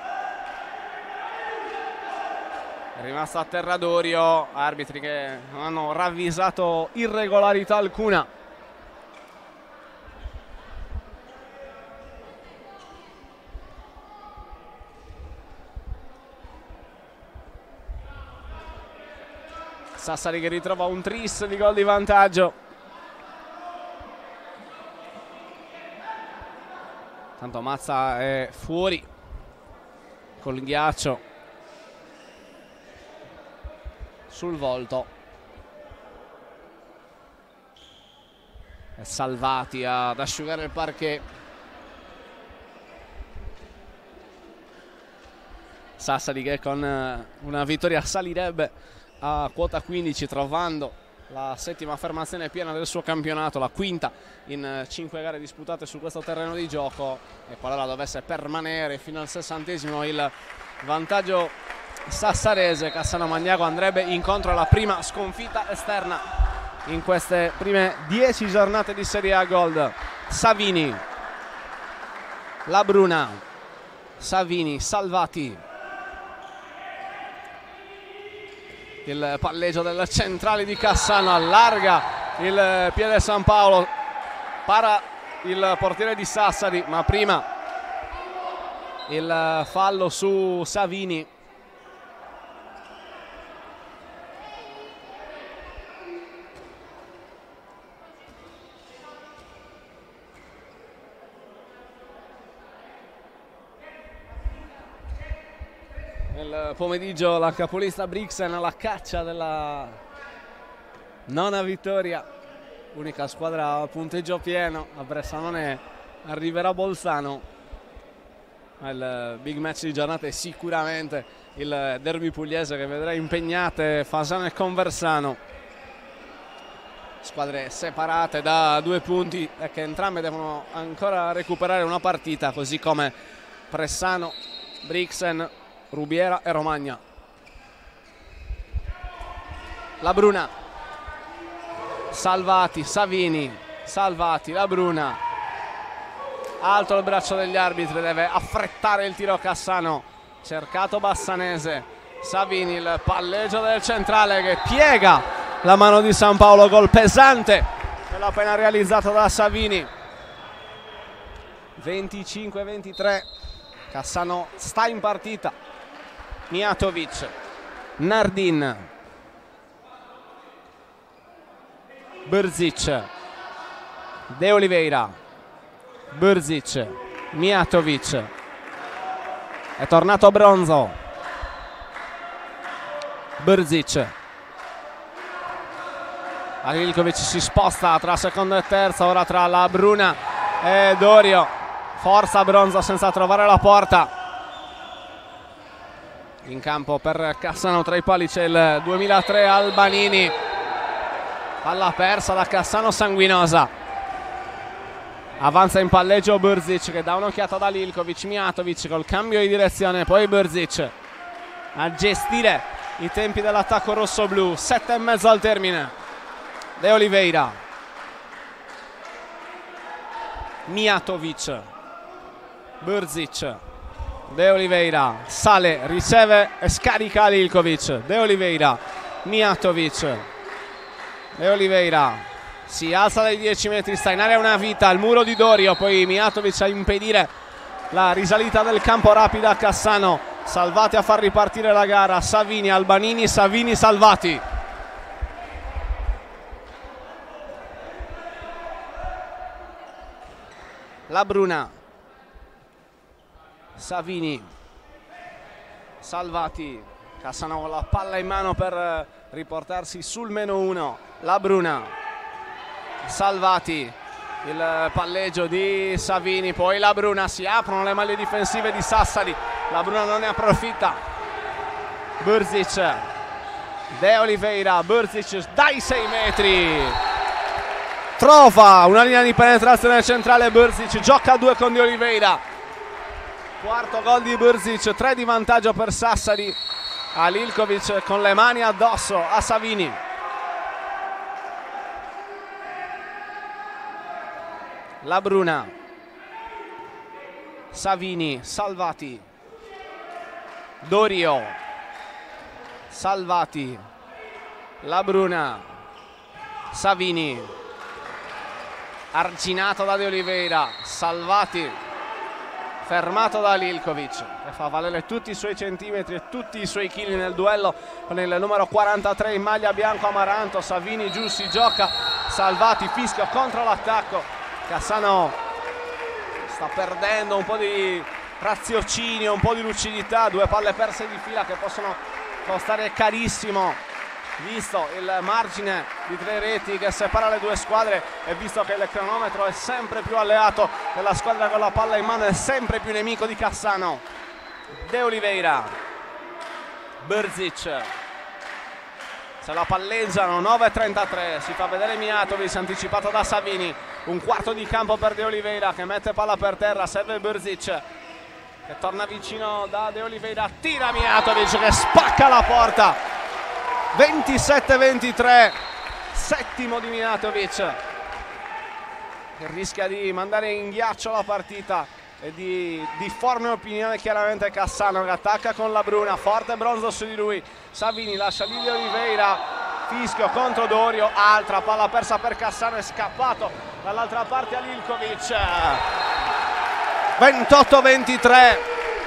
È rimasto a terra Dorio, arbitri che non hanno ravvisato irregolarità alcuna. Sassari che ritrova un tris di gol di vantaggio. Tanto Mazza è fuori col ghiaccio sul volto. È Salvati ad asciugare il parquet. Sassari che con una vittoria salirebbe a quota quindici, trovando la settima affermazione piena del suo campionato, la quinta in cinque gare disputate su questo terreno di gioco, e qualora dovesse permanere fino al sessantesimo il vantaggio sassarese. Cassano Magnago andrebbe incontro alla prima sconfitta esterna in queste prime dieci giornate di Serie A Gold. Savini, Labruna, Savini, Salvati. Il palleggio del centrale di Cassano, allarga il piede San Paolo, para il portiere di Sassari, ma prima il fallo su Savini. Nel pomeriggio la capolista Brixen alla caccia della nona vittoria, unica squadra a punteggio pieno. A Bressanone arriverà Bolzano. Il big match di giornata è sicuramente il derby pugliese che vedrà impegnate Fasano e Conversano, squadre separate da due punti e che entrambe devono ancora recuperare una partita, così come Pressano, Brixen, Rubiera e Romagna. Labruna, Salvati, Savini, Salvati, Labruna, alto il braccio degli arbitri, deve affrettare il tiro Cassano, cercato Bassanese. Savini, il palleggio del centrale che piega la mano di San Paolo, gol pesante nella appena realizzato da Savini. venticinque ventitré, Cassano sta in partita. Mijatovic, Nardin, Brzic, De Oliveira, Brzic, Mijatovic, è tornato Bronzo, Brzic, Alilkovic si sposta tra seconda e terza, ora tra Labruna e Dorio, forza Bronzo senza trovare la porta. In campo per Cassano tra i pali c'è il duemilatré Albanini, palla persa da Cassano sanguinosa, avanza in palleggio Brzic che dà un'occhiata ad Alilkovic. Mijatovic col cambio di direzione, poi Brzic a gestire i tempi dell'attacco rosso-blu. Sette e mezzo al termine. De Oliveira, Mijatovic, Brzic, De Oliveira sale, riceve e scarica Alilkovic. De Oliveira, Mijatovic, De Oliveira si alza dai dieci metri, sta in area una vita, il muro di Dorio, poi Mijatovic a impedire la risalita del campo rapida a Cassano. Salvati a far ripartire la gara, Savini, Albanini, Savini, Salvati. Labruna, Savini, Salvati, Cassano con la palla in mano per riportarsi sul meno uno. Labruna, Salvati, il palleggio di Savini, poi Labruna, si aprono le maglie difensive di Sassari, Labruna non ne approfitta. Brzic, De Oliveira, Brzic dai sei metri, trova una linea di penetrazione centrale. Brzic gioca a due con De Oliveira. Quarto gol di Brzic, tre di vantaggio per Sassari. Alilkovic con le mani addosso a Savini. Labruna, Savini, Salvati, Dorio, Salvati, Labruna, Savini, arginato da De Oliveira, Salvati fermato da Alilkovic che fa valere tutti i suoi centimetri e tutti i suoi chili nel duello con il numero quarantatré in maglia bianco Amaranto. Savini giù, si gioca, Salvati fischia contro l'attacco. Cassano sta perdendo un po' di raziocinio, un po' di lucidità, due palle perse di fila che possono costare carissimo, visto il margine di tre reti che separa le due squadre e visto che il cronometro è sempre più alleato della squadra con la palla in mano e sempre più nemico di Cassano. De Oliveira, Brzic se la palleggiano. Nove e trentatré, si fa vedere Mijatovic anticipato da Savini. Un quarto di campo per De Oliveira che mette palla per terra, serve Brzic che torna vicino da De Oliveira, tira Mijatovic che spacca la porta. ventisette ventitré, settimo di Mijatovic, che rischia di mandare in ghiaccio la partita e di difforme opinione chiaramente Cassano, che attacca con la Bruna, forte Bronzo su di lui. Savini lascia lì De Oliveira, fischio contro Dorio, altra palla persa per Cassano, è scappato dall'altra parte a Lilkovic. ventotto ventitré,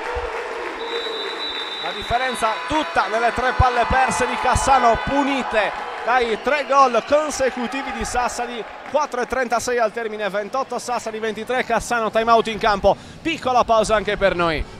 la differenza tutta nelle tre palle perse di Cassano, punite dai tre gol consecutivi di Sassari. Quattro e trentasei al termine, ventotto Sassari, ventitré Cassano, time out in campo, piccola pausa anche per noi.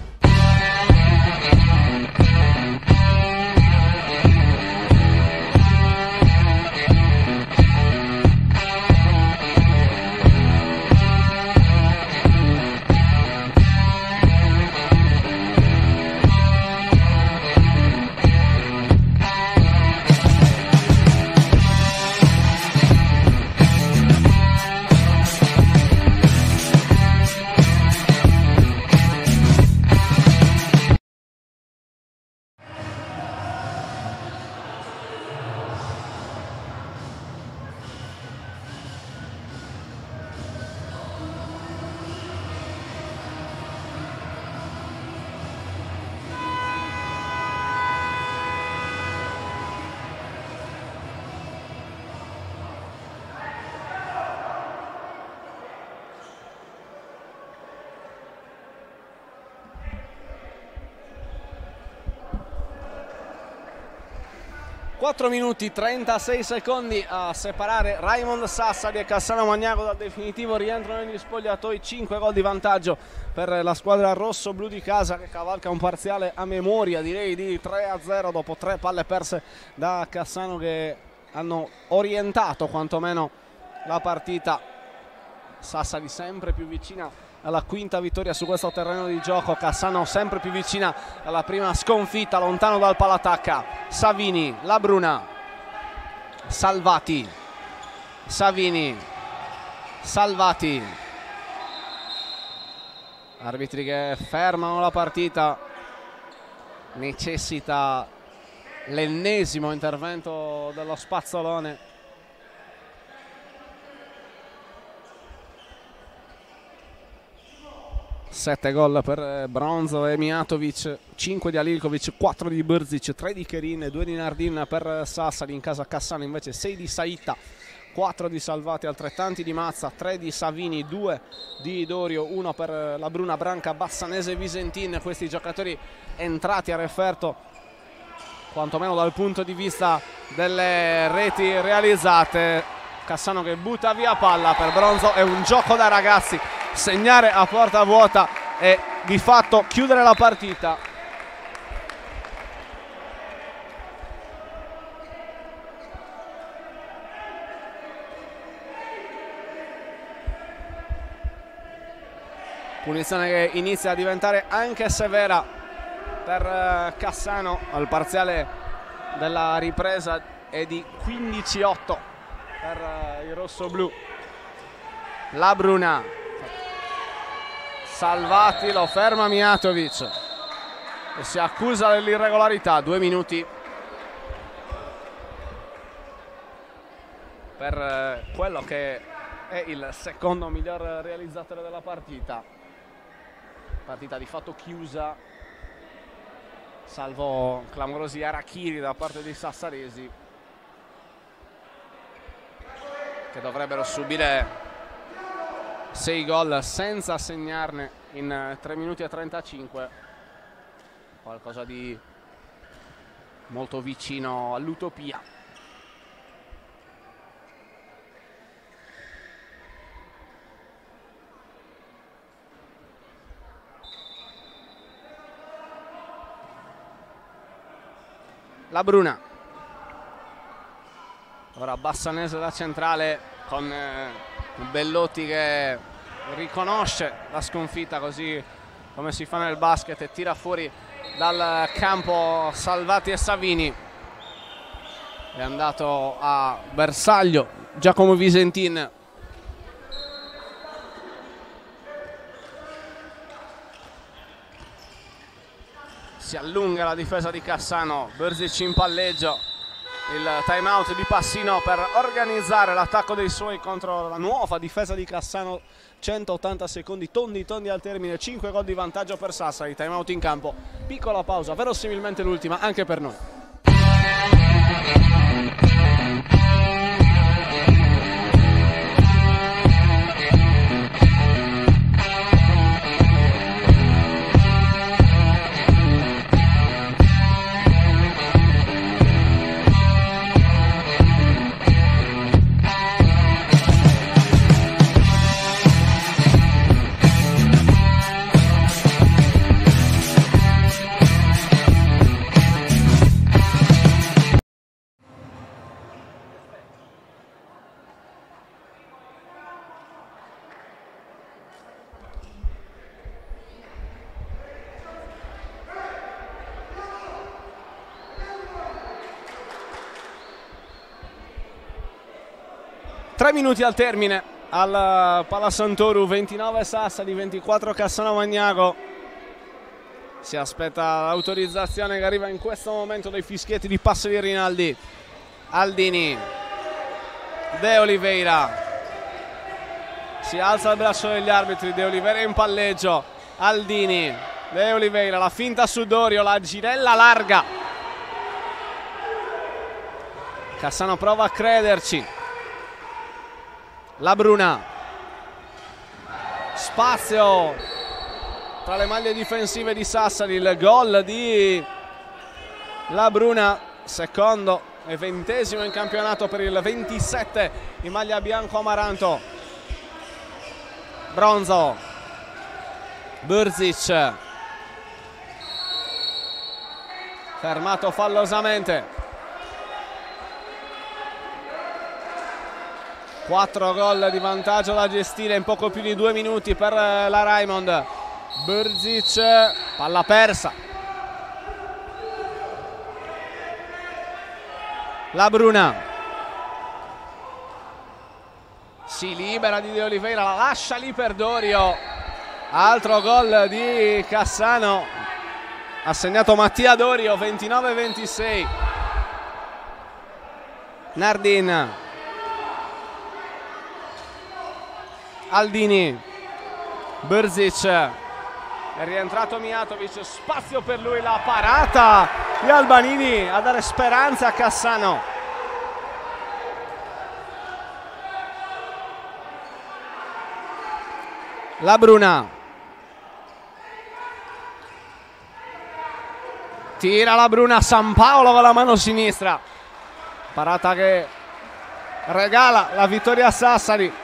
quattro minuti trentasei secondi a separare Raimond Sassari e Cassano Magnago dal definitivo rientro negli spogliatoi. Cinque gol di vantaggio per la squadra rosso-blu di casa, che cavalca un parziale a memoria, direi di tre a zero dopo tre palle perse da Cassano, che hanno orientato quantomeno la partita. Sassari sempre più vicina alla quinta vittoria su questo terreno di gioco, Cassano sempre più vicina alla prima sconfitta, lontano dal palatacca. Savini, la Bruna, Salvati, Savini, Salvati, arbitri che fermano la partita. Necessita l'ennesimo intervento dello spazzolone. sette gol per Bronzo e Mijatovic, cinque di Alilkovic, quattro di Brzic, tre di Kerin, due di Nardin per Sassari. In casa Cassano invece sei di Saita, quattro di Salvati, altrettanti di Mazza, tre di Savini, due di Dorio, uno per la Bruna, Branca, Bassanese e Visentin. Questi giocatori entrati a referto quantomeno dal punto di vista delle reti realizzate. Cassano che butta via palla, per Bronzo è un gioco da ragazzi, segnare a porta vuota e di fatto chiudere la partita. Punizione che inizia a diventare anche severa per Cassano. Al parziale della ripresa è di quindici a otto per i rossoblù. La Bruna, Salvati lo ferma Mijatovic e si accusa dell'irregolarità. Due minuti per quello che è il secondo miglior realizzatore della partita. Partita di fatto chiusa, salvo clamorosi harakiri da parte dei sassaresi, che dovrebbero subire sei gol senza segnarne in tre minuti e trentacinque. Qualcosa di molto vicino all'utopia. La Bruna, ora Bassanese da centrale con eh, Bellotti che riconosce la sconfitta, così come si fa nel basket, e tira fuori dal campo Salvati e Savini. È andato a bersaglio Giacomo Visentin. Si allunga la difesa di Cassano, Brzic in palleggio, il time out di Passino per organizzare l'attacco dei suoi contro la nuova difesa di Cassano. Centottanta secondi tondi tondi al termine, cinque gol di vantaggio per Sassari, time out in campo, piccola pausa, verosimilmente l'ultima anche per noi. Tre minuti al termine al Palasantoru, ventinove Sassari, ventiquattro Cassano Magnago. Si aspetta l'autorizzazione che arriva in questo momento dai fischietti di passo di Rinaldi. Aldini, De Oliveira, si alza il braccio degli arbitri, De Oliveira in palleggio, Aldini, De Oliveira, la finta su Dorio, la girella larga. Cassano prova a crederci. La Bruna, spazio tra le maglie difensive di Sassari, il gol di La Bruna, secondo e ventesimo in campionato per il ventisette in maglia bianco amaranto. Bronzo, Brzic, fermato fallosamente. Quattro gol di vantaggio da gestire in poco più di due minuti per la Raimond. Brzic, palla persa. La Bruna si libera di De Oliveira, la lascia lì per Dorio. Altro gol di Cassano, ha segnato Mattia Dorio, ventinove ventisei. Nardin, Aldini, Brzic, è rientrato Mijatovic, spazio per lui, la parata di Albanini a dare speranza a Cassano. La Bruna, tira la Bruna, San Paolo con la mano sinistra, parata che regala la vittoria a Sassari.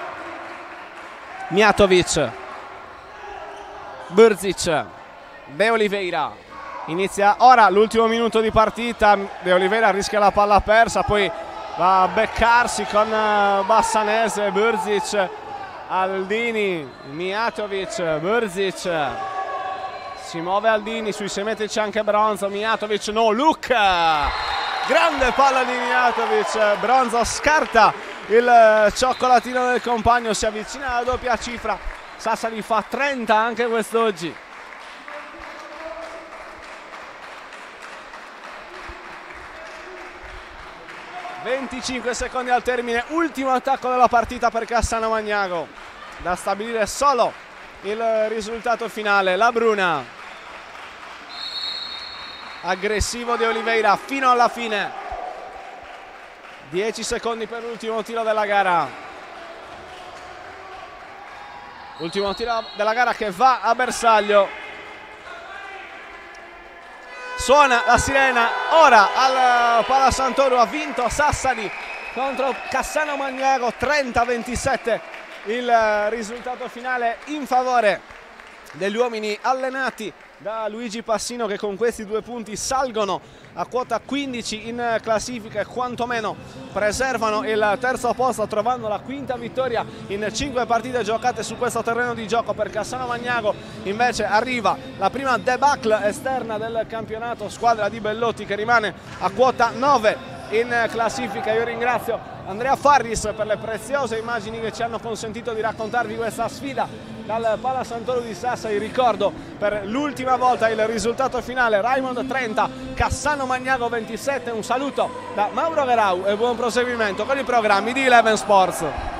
Mijatovic, Brzic, De Oliveira, inizia ora l'ultimo minuto di partita. De Oliveira rischia la palla persa, poi va a beccarsi con Bassanese. Brzic, Aldini, Mijatovic, Brzic, si muove Aldini, sui sei metri c'è anche Bronzo. Mijatovic, no, Luca, grande palla di Mijatovic. Bronzo scarta il cioccolatino del compagno, si avvicina alla doppia cifra. Sassari fa trenta anche quest'oggi. venticinque secondi al termine, ultimo attacco della partita per Cassano Magnago, da stabilire solo il risultato finale. La Bruna, aggressivo De Oliveira fino alla fine. dieci secondi per l'ultimo tiro della gara. Ultimo tiro della gara che va a bersaglio. Suona la sirena ora al Palasantoru. Ha vinto Sassari contro Cassano Magnago, trenta ventisette il risultato finale in favore degli uomini allenati da Luigi Passino, che con questi due punti salgono a quota quindici in classifica e quantomeno preservano il terzo posto, trovando la quinta vittoria in cinque partite giocate su questo terreno di gioco. Per Cassano Magnago invece arriva la prima debacle esterna del campionato, squadra di Bellotti che rimane a quota nove in classifica. Io ringrazio Andrea Farris per le preziose immagini che ci hanno consentito di raccontarvi questa sfida dal Pala Santoro di Sassari. Ricordo per l'ultima volta il risultato finale: Raimond trenta, Cassano Magnago ventisette. Un saluto da Mauro Gherau e buon proseguimento con i programmi di Eleven Sports.